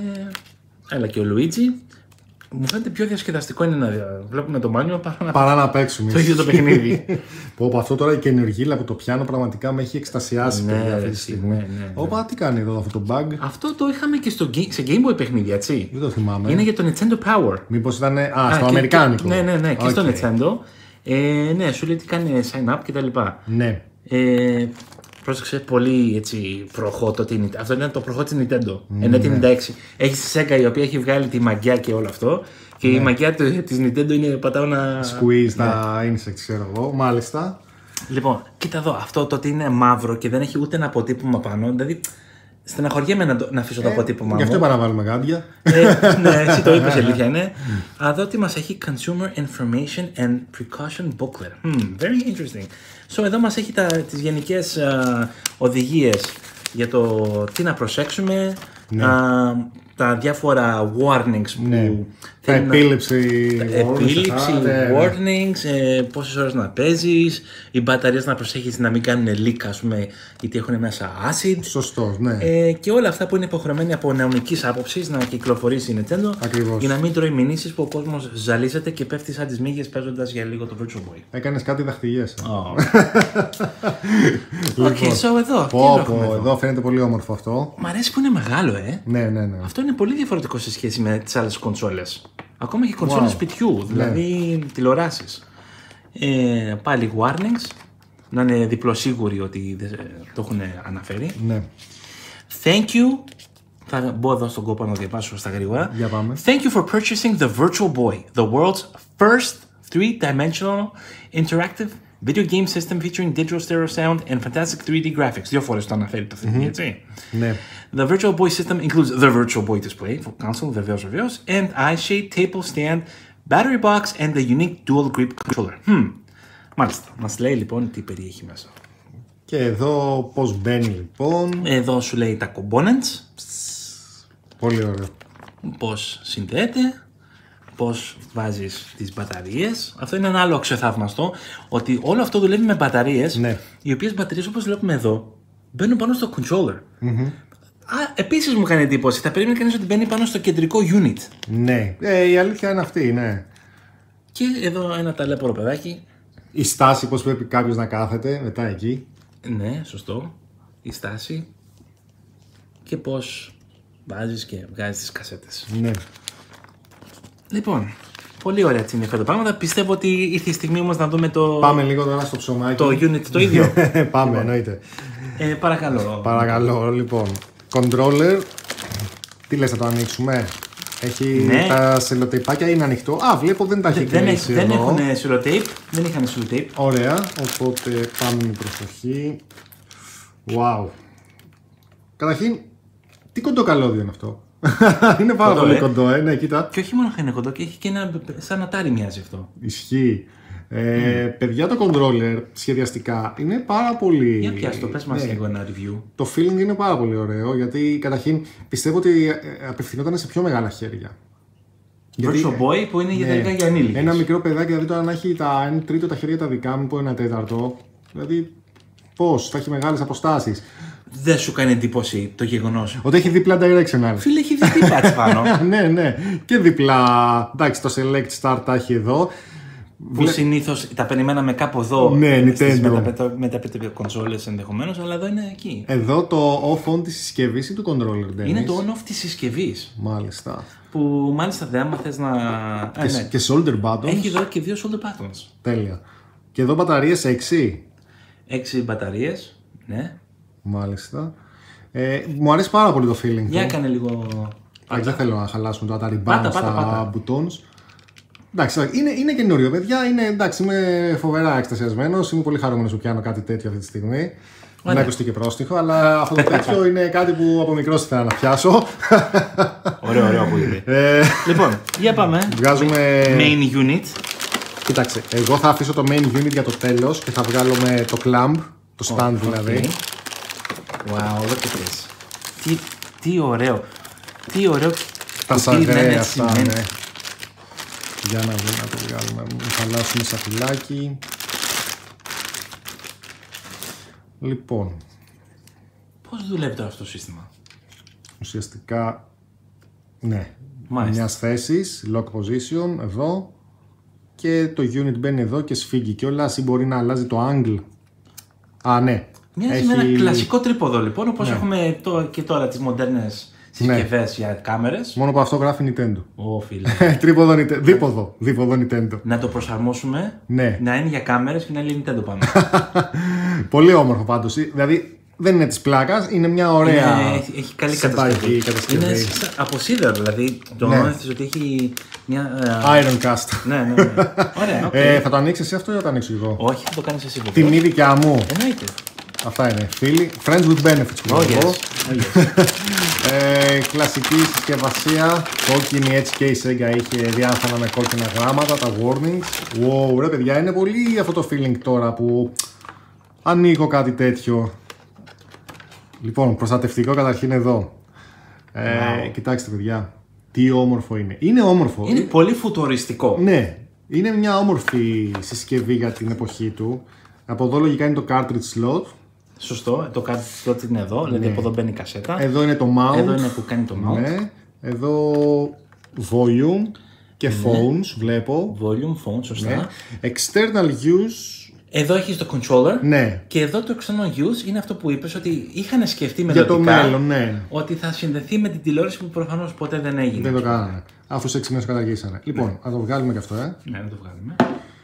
έλα και ο Luigi. Μου φαίνεται πιο διασκεδαστικό είναι να βλέπουμε το μάνιο παρά να, παρά να παίξουμε το ίδιο το παιχνίδι. Πω, από αυτό τώρα η καινούργια που το πιάνω πραγματικά με έχει εκστασιάσει. Ναι, ρε, ναι, ναι, ναι. Όπα, τι κάνει εδώ αυτό το bug. Αυτό το είχαμε και στο, σε Game Boy παιχνίδια, έτσι. Δεν το θυμάμαι. Είναι για το Nintendo Power. Μήπως ήταν. Α, Α στο και, αμερικάνικο. Ναι, ναι, ναι, και okay. στο Nintendo. Ε, ναι, σου λέει τι κάνει sign up κτλ. Ναι. Ε, πρόσεξε, πολύ έτσι προχώ το τι είναι. Αυτό είναι το προχώ της Nintendo. Ναι. ενενήντα έξι. Έχει τη Sega η οποία έχει βγάλει τη μαγιά και όλο αυτό. Και ναι. η μαγιά της Nintendo είναι πατάω να. Squeeze ναι. τα insects, ξέρω εγώ. Μάλιστα. Λοιπόν, κοίτα εδώ. Αυτό το ότι είναι μαύρο και δεν έχει ούτε ένα αποτύπωμα πάνω. Δηλαδή, στεναχωριέμαι να, να αφήσω ε, το αποτύπωμα μου. Γι' αυτό είπα να βάλουμε γάντια. Ε, ναι, εσύ το είπες, αλήθεια είναι. Εδώ τι μας έχει Consumer Information and Precaution Booklet. Hmm, very interesting. So, εδώ μας έχει τα, τις γενικές uh, οδηγίες για το τι να προσέξουμε, ναι. uh, τα διάφορα warnings που ναι. τα επίληψη, επίληψη warnings, ε, πόσες ώρες να παίζεις, οι μπαταρίες να προσέχεις να μην κάνουν leak, ας πούμε, γιατί έχουν μέσα acid. Σωστός, ναι. Ε, και όλα αυτά που είναι υποχρεωμένοι από νεωνικής άποψης να κυκλοφορήσει η Nintendo. Ακριβώς. Για να μην τρώει μηνύσεις που ο κόσμος ζαλίζεται και πέφτει σαν τις μύγες παίζοντας για λίγο το Virtual Boy. Έκανες κάτι δαχτυλιές. Οκ, oh. okay, so εδώ. Πω, πω, εδώ. εδώ φαίνεται πολύ όμορφο αυτό. Μ' αρέσει που είναι μεγάλο, ε. Ναι, ναι, ναι. Αυτό είναι πολύ διαφορετικό σε σχέση με τις άλλες κονσόλες. Ακόμα και κονσόλες wow. σπιτιού, δηλαδή ναι. τηλεοράσεις. Ε, πάλι warnings, να είναι διπλοσίγουροι ότι το έχουν αναφέρει. Ναι. Thank you. Θα μπω εδώ στον κόπο να διαβάσω στα γρήγορα. Για πάμε. Thank you for purchasing the Virtual Boy, the world's first three-dimensional interactive video game system featuring digital stereo sound and fantastic three D graphics. Δύο φορές το αναφέρει το θετικό, mm-hmm. έτσι. Ναι. The Virtual Boy system includes the Virtual Boy display for console, βεβαίως, βεβαίως, and eye-shade, table stand, battery box and the unique dual grip controller. Hmm. Μάλιστα. Μας λέει λοιπόν τι περιέχει μέσα. Και εδώ πώς μπαίνει λοιπόν. Εδώ σου λέει τα components. Πολύ ωραίο. Πώς συνδέεται. Πώς βάζεις τις μπαταρίες. Αυτό είναι ένα άλλο αξιοθαύμαστο. Ότι όλο αυτό δουλεύει με μπαταρίες. Ναι. Οι οποίες μπαταρίες όπως βλέπουμε εδώ μπαίνουν πάνω στο controller. Mm-hmm. Α, επίσης μου κάνει εντύπωση. Θα περίμενε κανείς ότι μπαίνει πάνω στο κεντρικό unit. Ναι. Ε, η αλήθεια είναι αυτή, ναι. Και εδώ ένα ταλέπορο παιδάκι. Η στάση πώς πρέπει κάποιος να κάθεται μετά εκεί. Ναι, σωστό. Η στάση. Και πώς βάζεις και βγάζεις τις κασέτες. Ναι. Λοιπόν, πολύ ωραία έτσι ενδιαφέροντα πράγματα. Πιστεύω ότι ήρθε η στιγμή όμως να δούμε το. Πάμε λίγο τώρα στο ψωμάκι. Το unit το ίδιο. Πάμε, λοιπόν. εννοείται. Ε, παρακαλώ. Παρακαλώ, λοιπόν. Controller. Τι λες, θα το ανοίξουμε. Έχει ναι. τα σελοτεϊπάκια, είναι ανοιχτό. Α, βλέπω δεν τα έχει κλείσει. Δεν, δεν έχουν σελοτέιπ. Δεν είχαν σελοτέιπ. Ωραία, οπότε πάμε με προσοχή. Wow. Καταρχήν, τι κοντό καλώδιο είναι αυτό. Είναι πάρα Κοντό, πολύ ε. κοντό, ε, ναι, κοίτα. Και όχι μόνο είναι κοντό, και έχει και ένα. Σαν Atari μοιάζει αυτό. Ισχύει. Ε, mm. Παιδιά, το controller σχεδιαστικά είναι πάρα πολύ. Για πιάσ' το, πες μας ναι. λίγο ένα review. Το feeling είναι πάρα πολύ ωραίο, γιατί καταρχήν πιστεύω ότι απευθυνόταν σε πιο μεγάλα χέρια. Γιατί ο Boy που είναι ναι, για για ανήλικες. Ένα μικρό παιδάκι, δηλαδή τώρα να έχει τα ένα τρίτο τα χέρια τα δικά μου, που ένα τέταρτο. Δηλαδή, πώς, θα έχει μεγάλες αποστάσεις. Δεν σου κάνει εντύπωση το γεγονός ότι έχει διπλά directional. Φίλε, έχει διπλά patch πάνω. Ναι, ναι. Και διπλά. Εντάξει, το select start τα έχει εδώ. Που συνήθως τα περιμέναμε κάπου εδώ. Ναι, στις Nintendo. μεταπέτευε κονσόλες ενδεχομένως, αλλά εδώ είναι εκεί. Εδώ το off-on της συσκευής ή του controller, Dennis? Είναι το on-off της συσκευής. Μάλιστα. Που μάλιστα δε άμα θες να. Και, Α, ναι. και shoulder buttons. Έχει εδώ και δύο shoulder buttons. Τέλεια. Και εδώ μπαταρίες έξι. Έξι μπαταρίες. Ναι. Μάλιστα. Ε, μου αρέσει πάρα πολύ το feeling. Για του. κάνε λίγο. Α, δεν θέλω να χαλάσουμε το Atari Band Πάτα, στα πάτα, πάτα. buttons. Εντάξει, είναι, είναι καινούριο, παιδιά. Είναι, εντάξει, είμαι φοβερά εκστασιασμένος. Είμαι πολύ χαρούμενος που πιάνω κάτι τέτοιο αυτή τη στιγμή. Δεν ακουστεί και πρόστιχο, αλλά αυτό το τέτοιο είναι κάτι που από μικρός ήθελα να πιάσω. Ωραίο, ωραίο ακούγεται. Ε, Λοιπόν, για πάμε. Βγάζουμε. Main unit. Κοίταξε, εγώ θα αφήσω το main unit για το τέλος και θα βγάλω με το clamp, το stand Oh, δηλαδή. okay. Wow, look at this. Τι, τι ωραίο. Τι ωραίο. Τα κουτί με σαγραία ένα αυτά, cement. ναι. Για να δούμε, να το βγάλουμε, να χαλάσουμε σακουλάκι. Λοιπόν, Πώς δουλεύει τώρα αυτό το σύστημα? ουσιαστικά, ναι, Μάλιστα. μιας θέσης, lock position, εδώ, και το unit μπαίνει εδώ και σφίγγει κιόλας ή μπορεί να αλλάζει το angle. Α, ναι. Μοιάζει Έχει... με ένα κλασικό τρίποδο λοιπόν, όπως Ναι. έχουμε το, και τώρα τις μοντέρνες συσκευές για κάμερες. Μόνο που αυτό γράφει Nintendo. Ω, φίλε. Τρίποδο Nintendo. Δίποδο. Δίποδο Nintendo. Να το προσαρμόσουμε Ναι. να είναι για κάμερες και να λέει Nintendo πάνω. Πολύ όμορφο πάντως. Δηλαδή δεν είναι της πλάκας, είναι μια ωραία. Είναι, έχει, έχει καλή συμπαγή κατασκευή. κατασκευή. Είναι σαν- από σίδερο, δηλαδή το Ναι. νόημα ότι έχει μια. ε, Iron Cast. Ναι, ναι, ναι. Ωραία, οκ. Ε, θα το ανοίξεις εσύ αυτό ή θα το ανοίξω εγώ? Όχι, θα το κάνεις εσύ. βεβαίως. Τιμή δικιά μου. Εννοείται. Αυτά είναι. Φίλοι. Friends with benefits. που Oh, λέω εγώ. yes. Oh, yes. Ε, κλασική συσκευασία. Κόκκινη, έτσι και η Sega είχε διάφανα με κόκκινα γράμματα, τα warnings. Wow, ρε παιδιά, είναι πολύ αυτό το feeling τώρα που ανοίγω κάτι τέτοιο. Λοιπόν, προστατευτικό καταρχήν εδώ. Ε, Wow. Κοιτάξτε, παιδιά, τι όμορφο είναι. Είναι όμορφο. Είναι πολύ φουτουριστικό. Ναι, είναι μια όμορφη συσκευή για την εποχή του. Από εδώ λογικά είναι το cartridge slot. Σωστό, το κάτι slot είναι εδώ, δηλαδή από εδώ μπαίνει η κασέτα. Εδώ είναι το mount. Εδώ είναι που κάνει το mount. Ναι. Εδώ volume και phones βλέπω. Volume, phone, σωστά. Ναι. External use. Εδώ έχεις το controller. Ναι. Και εδώ το external use είναι αυτό που είπες ότι είχαν σκεφτεί Για το μελλοντικά μέλλον, ναι. ότι θα συνδεθεί με την τηλεόραση που προφανώς ποτέ δεν έγινε. Δεν το κάνανε. Αφού σε έξι μήνες καταργήσανε. Λοιπόν, να το βγάλουμε και αυτό, ε. Ναι, να το βγάλουμε.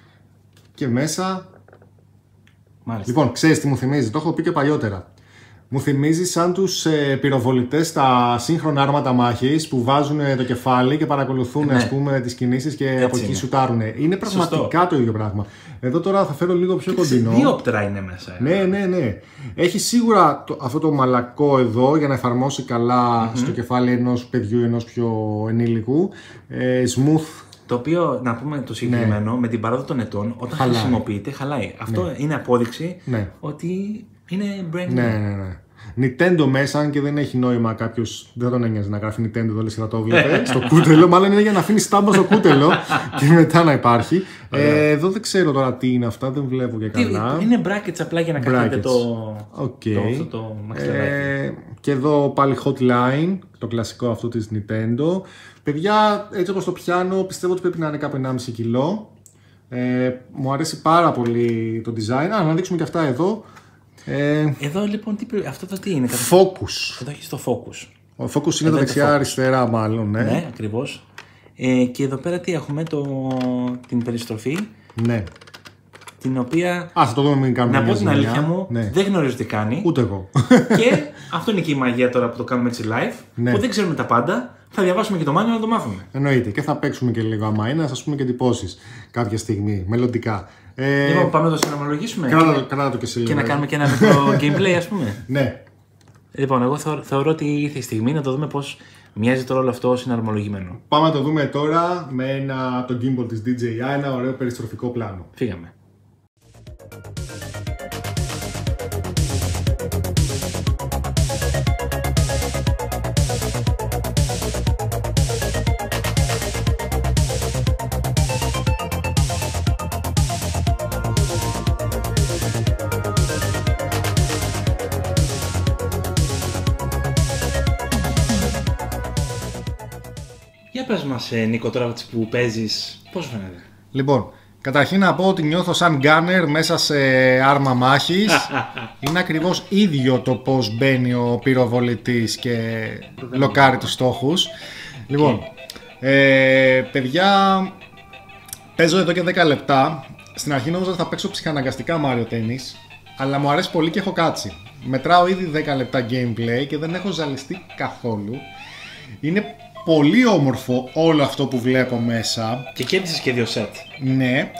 Και μέσα. Μάλιστα. Λοιπόν, ξέρεις τι μου θυμίζει, το έχω πει και παλιότερα. Μου θυμίζει σαν τους ε, πυροβολητές στα σύγχρονα άρματα μάχης που βάζουν το κεφάλι και παρακολουθούν Ναι. ας πούμε τις κινήσεις και Έτσι από εκεί είναι. σουτάρουν. Είναι πραγματικά Σωστό. το ίδιο πράγμα. Εδώ τώρα θα φέρω λίγο πιο κοντινό. Δύο όπτρα είναι μέσα. ε. Ναι, ναι, ναι. Έχει σίγουρα το, αυτό το μαλακό εδώ για να εφαρμόσει καλά στο κεφάλι ενός παιδιού, ενός πιο ενήλικου. Ε, smooth. Το οποίο, να πούμε το συγκεκριμένο, με την παράδοση των ετών, όταν Χαλάει. χρησιμοποιείται, χαλάει. Αυτό είναι απόδειξη Ναι. ότι είναι brand new. Ναι, ναι, ναι. Nintendo μέσα, αν και δεν έχει νόημα κάποιο. Δεν τον ένοιαζε να γράφει Nintendo εδώ, λες και θα το βλέπε. Στο κούτελο, μάλλον είναι για να αφήνει στάμπα στο κούτελο και μετά να υπάρχει. ε, εδώ δεν ξέρω τώρα τι είναι αυτά, δεν βλέπω και Τι- καλά. Είναι brackets απλά για να κρατάτε Brackets. το, Οκ. το, αυτό το μαξιλαράκι. Ε, και εδώ πάλι hotline, το κλασικό αυτό της Nintendo. Παιδιά, έτσι όπως το πιάνω, πιστεύω ότι πρέπει να είναι κάπου ενάμιση κιλό. Ε, μου αρέσει πάρα πολύ το design. Α, να δείξουμε και αυτά εδώ. Ε, Εδώ λοιπόν, τι, πρέ- αυτό το τι είναι. κατά- focus. Εδώ έχει το focus. Ο focus είναι Εδώ το είναι δεξιά-αριστερά, μάλλον. Ναι. Ναι, ακριβώς. Ε, και εδώ πέρα τι έχουμε, το, την περιστροφή, ναι. την οποία, Α, θα το δούμε, μην κάνουμε να πω μια την ζημιά. αλήθεια μου, Ναι. δεν γνωρίζω τι κάνει. Ούτε εγώ. Και αυτό είναι και η μαγεία τώρα που το κάνουμε έτσι live, Ναι. που δεν ξέρουμε τα πάντα. Θα διαβάσουμε και το manual να το μάθουμε. Εννοείται. Και θα παίξουμε και λίγο άμα είναι, να σας πούμε και εντυπώσεις κάποια στιγμή, μελλοντικά. Ε, Λοιπόν, πάμε να το συνομολογήσουμε κράτα, το- κράτα το και σε λίγο. και να κάνουμε και ένα μικρό gameplay, ας πούμε. Ναι. Λοιπόν, εγώ θεωρώ, θεωρώ ότι ήρθε η στιγμή να το δούμε πώς μοιάζει το όλο αυτό συναρμολογημένο. Πάμε να το δούμε τώρα με ένα, το gimbal της ντι τζέι άι, ένα ωραίο περιστροφικό πλάνο. Φύγαμε. Για πες μας, Νίκο, τώρα που παίζεις, πώς φαίνεται? Λοιπόν, καταρχήν να πω ότι νιώθω σαν gunner μέσα σε άρμα μάχης. Είναι ακριβώς ίδιο το πώς μπαίνει ο πυροβολητής και λοκάρει τους στόχους. Λοιπόν, ε, παιδιά, παίζω εδώ και δέκα λεπτά. Στην αρχή νόμιζα ότι θα παίξω ψυχαναγκαστικά Mario Tennis, αλλά μου αρέσει πολύ και έχω κάτσει. Μετράω ήδη δέκα λεπτά gameplay και δεν έχω ζαλιστεί καθόλου. Είναι πολύ όμορφο όλο αυτό που βλέπω μέσα. Και κέρδισες και δύο σετ. Ναι.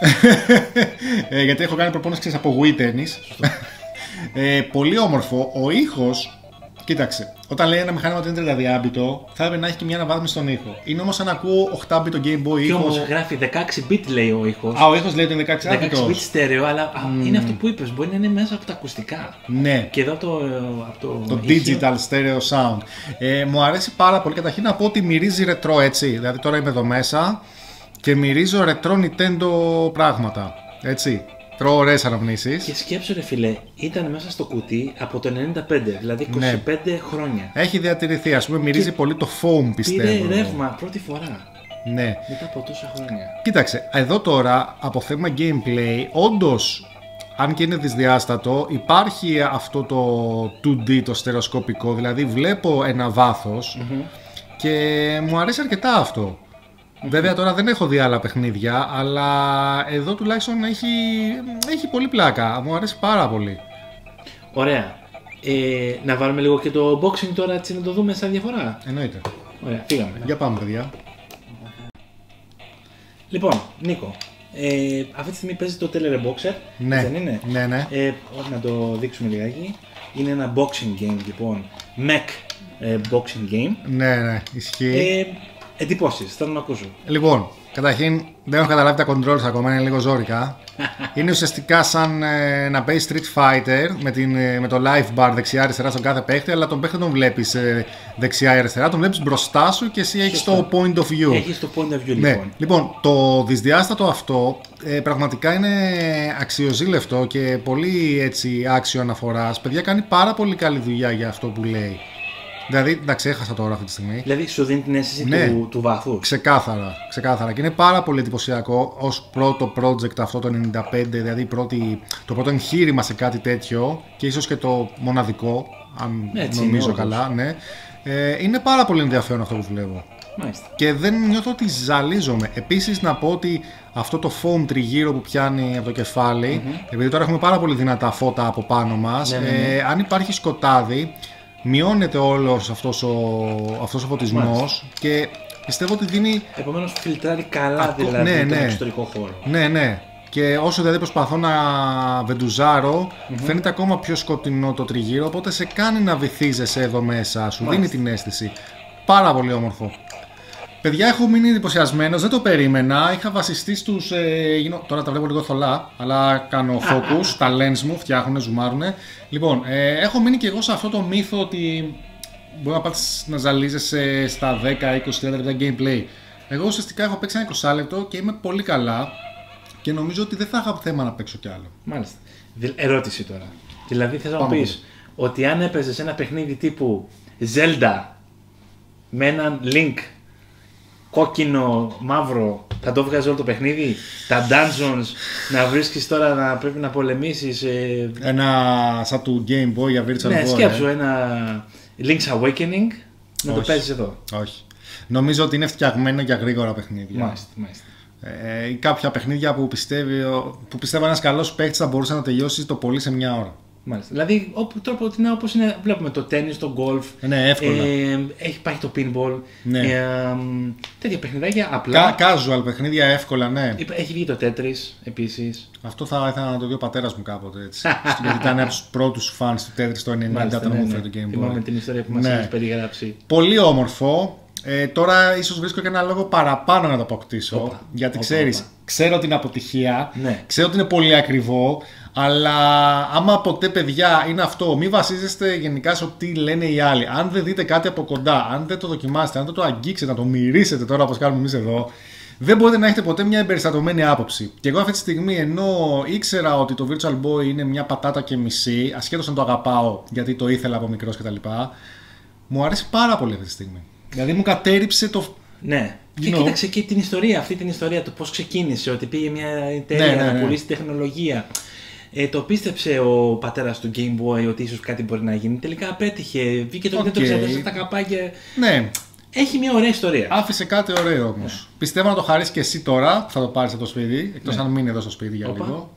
ε, γιατί έχω κάνει προπόνηση από Wii Tennis. ε, πολύ όμορφο. Ο ήχος, κοίταξε, όταν λέει ένα μηχάνημα ότι είναι τριάντα-διάμπιτο, θα έπρεπε να έχει και μια αναβάθμιση στον ήχο. Είναι όμως σαν να ακούω οκτώ-μπιτο Game Boy ήχο. Και όμως γράφει δεκαέξι bit, λέει ο ήχος. Α, ο ήχος λέει ότι είναι δεκαέξι bit στέρεο, αλλά mm. είναι αυτό που είπες, μπορεί να είναι μέσα από τα ακουστικά. Ναι. Και εδώ το, από το, το digital stereo sound. Ε, μου αρέσει πάρα πολύ. Καταρχήν να πω ότι μυρίζει ρετρό, έτσι. Δηλαδή τώρα είμαι εδώ μέσα και μυρίζω ρετρό Nintendo πράγματα. Έτσι. Τρώω ωραίες αναμνήσεις. Και σκέψου, ρε φίλε, ήταν μέσα στο κουτί από το ενενήντα πέντε, δηλαδή είκοσι πέντε ναι. χρόνια. Έχει διατηρηθεί, ας πούμε, μυρίζει και πολύ το foam, πιστεύω. Πήρε ρεύμα πρώτη φορά. Ναι. Μετά από τόσα χρόνια. Κοίταξε, εδώ τώρα από θέμα gameplay, όντως, αν και είναι δυσδιάστατο, υπάρχει αυτό το δύο ντι, το στερεοσκοπικό, δηλαδή βλέπω ένα βάθος mm-hmm. και μου αρέσει αρκετά αυτό. Mm-hmm. Βέβαια τώρα δεν έχω δει άλλα παιχνίδια, αλλά εδώ τουλάχιστον έχει, έχει πολύ πλάκα, μου αρέσει πάρα πολύ. Ωραία. Ε, να βάλουμε λίγο και το boxing τώρα, έτσι να το δούμε σαν διαφορά. Εννοείται. Ωραία, φύγαμε. Για πάμε, παιδιά. Λοιπόν, Νίκο, ε, αυτή τη στιγμή παίζει το Telere Boxer, ναι, δεν είναι? Ναι, ναι. Ε, να το δείξουμε λιγάκι. Είναι ένα boxing game, λοιπόν, mech ε, boxing game. Ναι, ναι, ισχύει. Ε, εντυπώσεις, θέλω να ακούσω. Λοιπόν, καταρχήν δεν έχω καταλάβει τα controls ακόμα, είναι λίγο ζόρικα. Είναι ουσιαστικά σαν ε, να παίζει Street Fighter με, την, ε, με το life bar δεξιά-αριστερά στον κάθε παίχτη, αλλά τον παίχτη τον βλέπεις ε, δεξιά-αριστερά, τον βλέπεις μπροστά σου και εσύ έχεις το point of view. Έχεις το point of view, λοιπόν. Ναι. Λοιπόν, το δυσδιάστατο αυτό ε, πραγματικά είναι αξιοζήλευτο και πολύ έτσι άξιο αναφοράς. Παιδιά, κάνει πάρα πολύ καλή δουλειά για αυτό που λέει. Δηλαδή, τα ξέχασα τώρα αυτή τη στιγμή. Δηλαδή, σου δίνει την αίσθηση ναι, του, του βάθους. Ξεκάθαρα, ξεκάθαρα. Και είναι πάρα πολύ εντυπωσιακό ως πρώτο project αυτό το ενενήντα πέντε, δηλαδή πρώτη, το πρώτο εγχείρημα σε κάτι τέτοιο και ίσως και το μοναδικό, αν έτσι νομίζω είναι, καλά. Ναι. Ε, είναι πάρα πολύ ενδιαφέρον αυτό που βλέπω. Μάλιστα. Και δεν νιώθω ότι ζαλίζομαι. Επίσης, να πω ότι αυτό το foam τριγύρω που πιάνει από το κεφάλι, mm-hmm. επειδή τώρα έχουμε πάρα πολύ δυνατά φώτα από πάνω μας, ναι, ναι, ναι. Ε, αν υπάρχει σκοτάδι, μειώνεται όλος αυτός ο, αυτός ο φωτισμός. Μάλιστα. Και πιστεύω ότι δίνει... Επομένως φιλτράρει καλά Ακό... δηλαδή ναι, τον ναι. εξωτερικό χώρο. Ναι, ναι. Και όσο δηλαδή προσπαθώ να βεντουζάρω, mm-hmm. φαίνεται ακόμα πιο σκοτεινό το τριγύρω, οπότε σε κάνει να βυθίζεσαι εδώ μέσα, σου Μάλιστα. δίνει την αίσθηση. Πάρα πολύ όμορφο. Παιδιά, έχω μείνει εντυπωσιασμένος, δεν το περίμενα. Είχα βασιστεί στους. Ε, γίνω... Τώρα τα βλέπω λίγο θολά, αλλά κάνω focus. Τα lens μου φτιάχνουν, ζουμάρουνε. Λοιπόν, ε, έχω μείνει και εγώ σε αυτό το μύθο ότι μπορεί να πας να ζαλίζεσαι στα δέκα, είκοσι, τριάντα λεπτά gameplay. Εγώ ουσιαστικά έχω παίξει ένα είκοσι λεπτό και είμαι πολύ καλά και νομίζω ότι δεν θα είχα θέμα να παίξω κι άλλο. Μάλιστα. Ερώτηση τώρα. Δηλαδή θες να μου πεις ότι αν έπαιζες ένα παιχνίδι τύπου Zelda με έναν Link κόκκινο, μαύρο, θα το βγάζει όλο το παιχνίδι, τα dungeons, να βρίσκεις τώρα να πρέπει να πολεμήσεις. Ε... Ένα σαν του Game Boy για Virtual Boy. Ναι, σκέψου ε. ένα Link's Awakening να Όχι. το παίζεις εδώ. Όχι. Νομίζω ότι είναι φτιαγμένο για γρήγορα παιχνίδια. Μάλιστα, μάλιστα. Ε, ή κάποια παιχνίδια που, πιστεύει, που πιστεύω ένας καλός παίκτης θα μπορούσε να τελειώσει το πολύ σε μια ώρα. Μάλιστα. Δηλαδή, όπου, τρόπο, είναι, όπως είναι, βλέπουμε το τέννις, το γκολφ. Ναι, εύκολα. Ε, έχει υπάρχει το pinball. Ναι. Ε, τέτοια παιχνιδάκια απλά. Κα, casual παιχνίδια, εύκολα, ναι. Έχει βγει το Tetris επίσης. Αυτό θα ήθελα να το δει ο πατέρας μου κάποτε έτσι. Γιατί ήταν από τους πρώτους fans του Tetris το ενενήντα όταν μου έφερε το Game Boy. Θυμάμαι την ιστορία που μας ναι. έχει περιγράψει. Πολύ όμορφο. Ε, τώρα ίσως βρίσκω και ένα λόγο παραπάνω να το αποκτήσω. Οπα, γιατί οπα, ξέρεις, οπα. ξέρω την αποτυχία, ναι. ξέρω ότι είναι πολύ ακριβό, αλλά άμα ποτέ παιδιά είναι αυτό, μην βασίζεστε γενικά σε τι λένε οι άλλοι. Αν δεν δείτε κάτι από κοντά, αν δεν το δοκιμάσετε, αν δεν το αγγίξετε, να το μυρίσετε τώρα όπως κάνουμε εμείς εδώ, δεν μπορείτε να έχετε ποτέ μια εμπεριστατωμένη άποψη. Και εγώ αυτή τη στιγμή, ενώ ήξερα ότι το Virtual Boy είναι μια πατάτα και μισή, ασχέτως αν το αγαπάω γιατί το ήθελα από μικρός κτλ., μου αρέσει πάρα πολύ αυτή τη στιγμή. Δηλαδή μου κατέριψε το. Ναι. You και know. κοίταξε και την ιστορία, αυτή την ιστορία του πώς ξεκίνησε, ότι πήγε μια εταιρεία ναι, ναι, ναι. να πουλήσει τεχνολογία. Ε, το πίστεψε ο πατέρας του Game Boy ότι ίσως κάτι μπορεί να γίνει. Τελικά απέτυχε. Βγήκε το okay. το ξεδέσε τα καπάκια. Ναι. Έχει μια ωραία ιστορία. Άφησε κάτι ωραίο όμως. Ναι. Πιστεύω να το χαρίσει και εσύ τώρα που θα το πάρεις από το σπίτι. Εκτός ναι. αν μείνει εδώ στο σπίτι για Οπα. λίγο.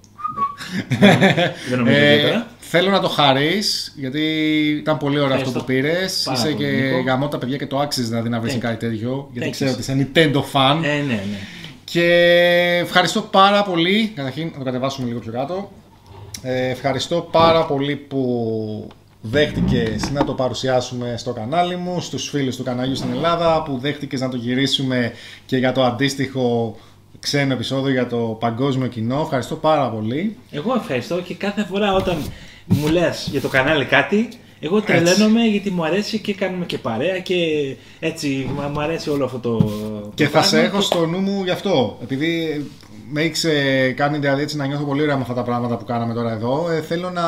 Δεν νομίζω ε, θέλω να το χαρείς γιατί ήταν πολύ ωραίο αυτό που πήρες. Είσαι πολύ, και γαμώ τα παιδιά και το άξιζε δηλαδή να βρεις κάτι τέτοιο. Γιατί Thanks. ξέρω ότι είσαι Nintendo fan. Ε, ναι, ναι. Και ευχαριστώ πάρα πολύ. Καταρχήν να το κατεβάσουμε λίγο πιο κάτω. Ε, ευχαριστώ πάρα πολύ που δέχτηκες να το παρουσιάσουμε στο κανάλι μου, στους φίλους του καναλιού στην Ελλάδα, που δέχτηκες να το γυρίσουμε και για το αντίστοιχο ξένο επεισόδιο για το παγκόσμιο κοινό. Ευχαριστώ πάρα πολύ. Εγώ ευχαριστώ και κάθε φορά όταν μου λες για το κανάλι κάτι, εγώ τρελαίνομαι γιατί μου αρέσει και κάνουμε και παρέα και έτσι μου αρέσει όλο αυτό το. Και το θα σε έχω και... στο νου μου γι' αυτό. Επειδή με έχει κάνει δηλαδή έτσι να νιώθω πολύ ωραία με αυτά τα πράγματα που κάναμε τώρα εδώ, ε, θέλω να,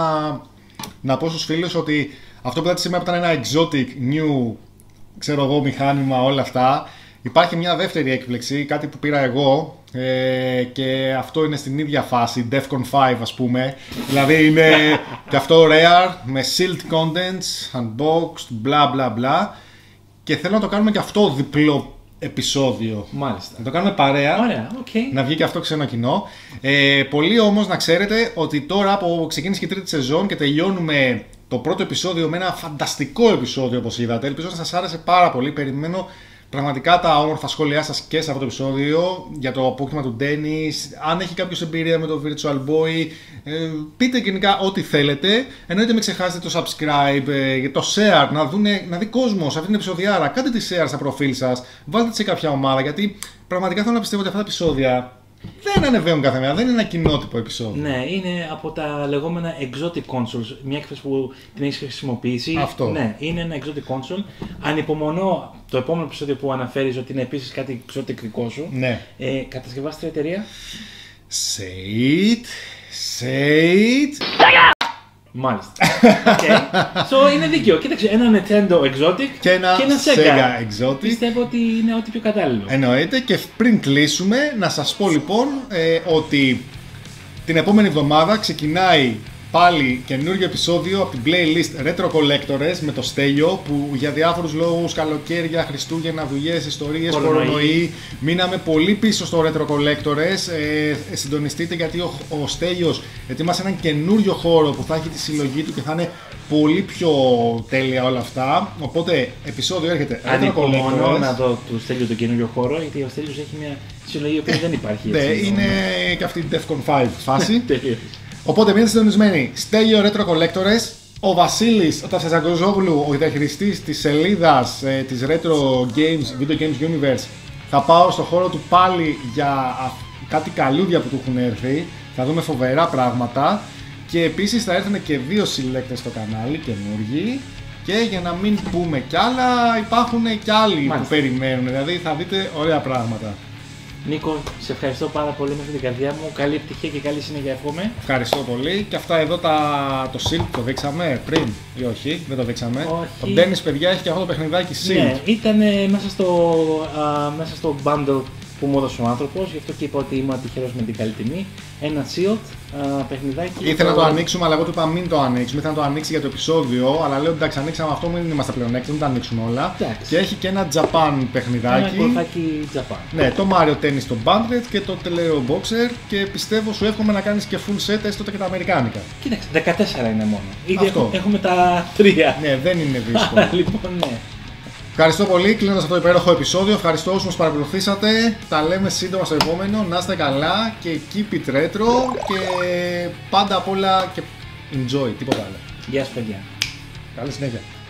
να πω στους φίλους ότι αυτό που είδατε σήμερα που ήταν ένα exotic new, ξέρω εγώ, μηχάνημα, όλα αυτά. Υπάρχει μια δεύτερη έκπληξη, κάτι που πήρα εγώ ε, και αυτό είναι στην ίδια φάση, Defcon πέντε ας πούμε. Δηλαδή είναι και αυτό rare, με sealed contents, unboxed, bla bla bla. Και θέλω να το κάνουμε και αυτό διπλό επεισόδιο. Μάλιστα. Να το κάνουμε παρέα, Ωραία, okay. να βγει και αυτό ξένο κοινό. Ε, πολύ όμως να ξέρετε ότι τώρα που ξεκίνησε και η τρίτη σεζόν και τελειώνουμε το πρώτο επεισόδιο με ένα φανταστικό επεισόδιο όπως είδατε. Ελπίζω να σας άρεσε πάρα πολύ, περιμένω πραγματικά τα όμορφα σχόλιά σας και σε αυτό το επεισόδιο για το απόκτημα του Dennis. Αν έχει κάποιος εμπειρία με το Virtual Boy, ε, πείτε γενικά ό,τι θέλετε. Εννοείται μην ξεχάσετε το subscribe, ε, το share, να, δούνε, να δει κόσμος αυτή την επεισοδιάρα. Κάντε τη share στα προφίλ σας, βάλτε τη σε κάποια ομάδα, γιατί πραγματικά θέλω να πιστεύω ότι αυτά τα επεισόδια δεν ανεβαίνουν κάθε μέρα, δεν είναι ένα κοινότυπο επεισόδιο. Ναι, είναι από τα λεγόμενα exotic consoles, μια έκφραση που την έχει χρησιμοποιήσει. Αυτό. Ναι, είναι ένα exotic console. Ανυπομονώ το επόμενο επεισόδιο που αναφέρεις ότι είναι επίσης κάτι exotic δικό σου. Ναι. Ε, κατασκευάστρια εταιρεία. Say it, say it. Μάλιστα. Okay. So είναι δίκαιο. Κοίταξε, ένα Nintendo Exotic και ένα, και ένα Sega. Sega Exotic. Πιστεύω ότι είναι ό,τι πιο κατάλληλο. Εννοείται. Και πριν κλείσουμε, να σας πω λοιπόν ε, ότι την επόμενη εβδομάδα ξεκινάει πάλι καινούργιο επεισόδιο από την playlist Retro Collectors με το Στέλιο, που για διάφορους λόγους, καλοκαίρια, Χριστούγεννα, δουλειές, ιστορίες, κορονοϊ, μείναμε πολύ πίσω στο Retro Collectors. Ε, συντονιστείτε γιατί ο, ο Στέλιος ετοιμάσει έναν καινούριο χώρο που θα έχει τη συλλογή του και θα είναι πολύ πιο τέλεια όλα αυτά. Οπότε επεισόδιο έρχεται Retro Collectors. Να δω του Στέλιο το καινούριο χώρο, γιατί ο Στέλιος έχει μια συλλογή που δεν υπάρχει. Ναι, είναι και αυτή η Defcon πέντε φάση. Οπότε μείνετε συντονισμένοι. Στέλιο Retro Collectors. Ο Βασίλης, ο Ταυσαζαγκοζόγλου, ο διαχειριστής της σελίδας ε, της Retro Games, Video Games Universe, θα πάω στο χώρο του πάλι για α, κάτι καλούδια που του έχουν έρθει. Θα δούμε φοβερά πράγματα. Και επίσης θα έρθουν και δύο συλλέκτες στο κανάλι, καινούργοι. Και για να μην πούμε κι άλλα, υπάρχουν κι άλλοι Μάλιστα. που περιμένουν. Δηλαδή θα δείτε ωραία πράγματα. Νίκο, σε ευχαριστώ πάρα πολύ με την καρδιά μου. Καλή επιτυχία και καλή συνέχεια, εύχομαι. Ευχαριστώ πολύ. Και αυτά εδώ τα... το Silk το δείξαμε πριν ή όχι, δεν το δείξαμε. Όχι. Ο Dennis, παιδιά, έχει και αυτό το παιχνιδάκι Silk. Ναι, ήταν μέσα στο, α, μέσα στο bundle που μου έδωσε ο άνθρωπος, γι' αυτό και είπα ότι είμαι τυχερός με την καλή τιμή. Ένα Sealed παιχνιδάκι. Ήθελα να το ανοίξουμε, αλλά εγώ του είπα μην το ανοίξουμε. Ήθελα να το ανοίξει για το επεισόδιο, αλλά λέω εντάξει, ανοίξαμε αυτό, μην είμαστε πλέον έξω, μην τα ανοίξουμε όλα. Εντάξει. Και έχει και ένα Japan παιχνιδάκι. Ένα κορφάκι Japan. Ναι, το Mario Tennis, το Bandit και το Telero Boxer. Και πιστεύω σου εύχομαι να κάνεις και full set έστω και τα αμερικάνικα. Κοίταξε, δεκατέσσερα είναι μόνο. Ήδη Αυτό. έχουμε, έχουμε τα τρία. Ναι, δεν είναι δύσκολο. Λοιπόν, ναι. Ευχαριστώ πολύ, κλείνοντας αυτό το υπέροχο επεισόδιο. Ευχαριστώ όσους μας παρακολουθήσατε. Τα λέμε σύντομα στο επόμενο. Να είστε καλά και keep it retro και πάντα απ' όλα και enjoy, τίποτα άλλο. Γεια σας παιδιά. Καλή συνέχεια.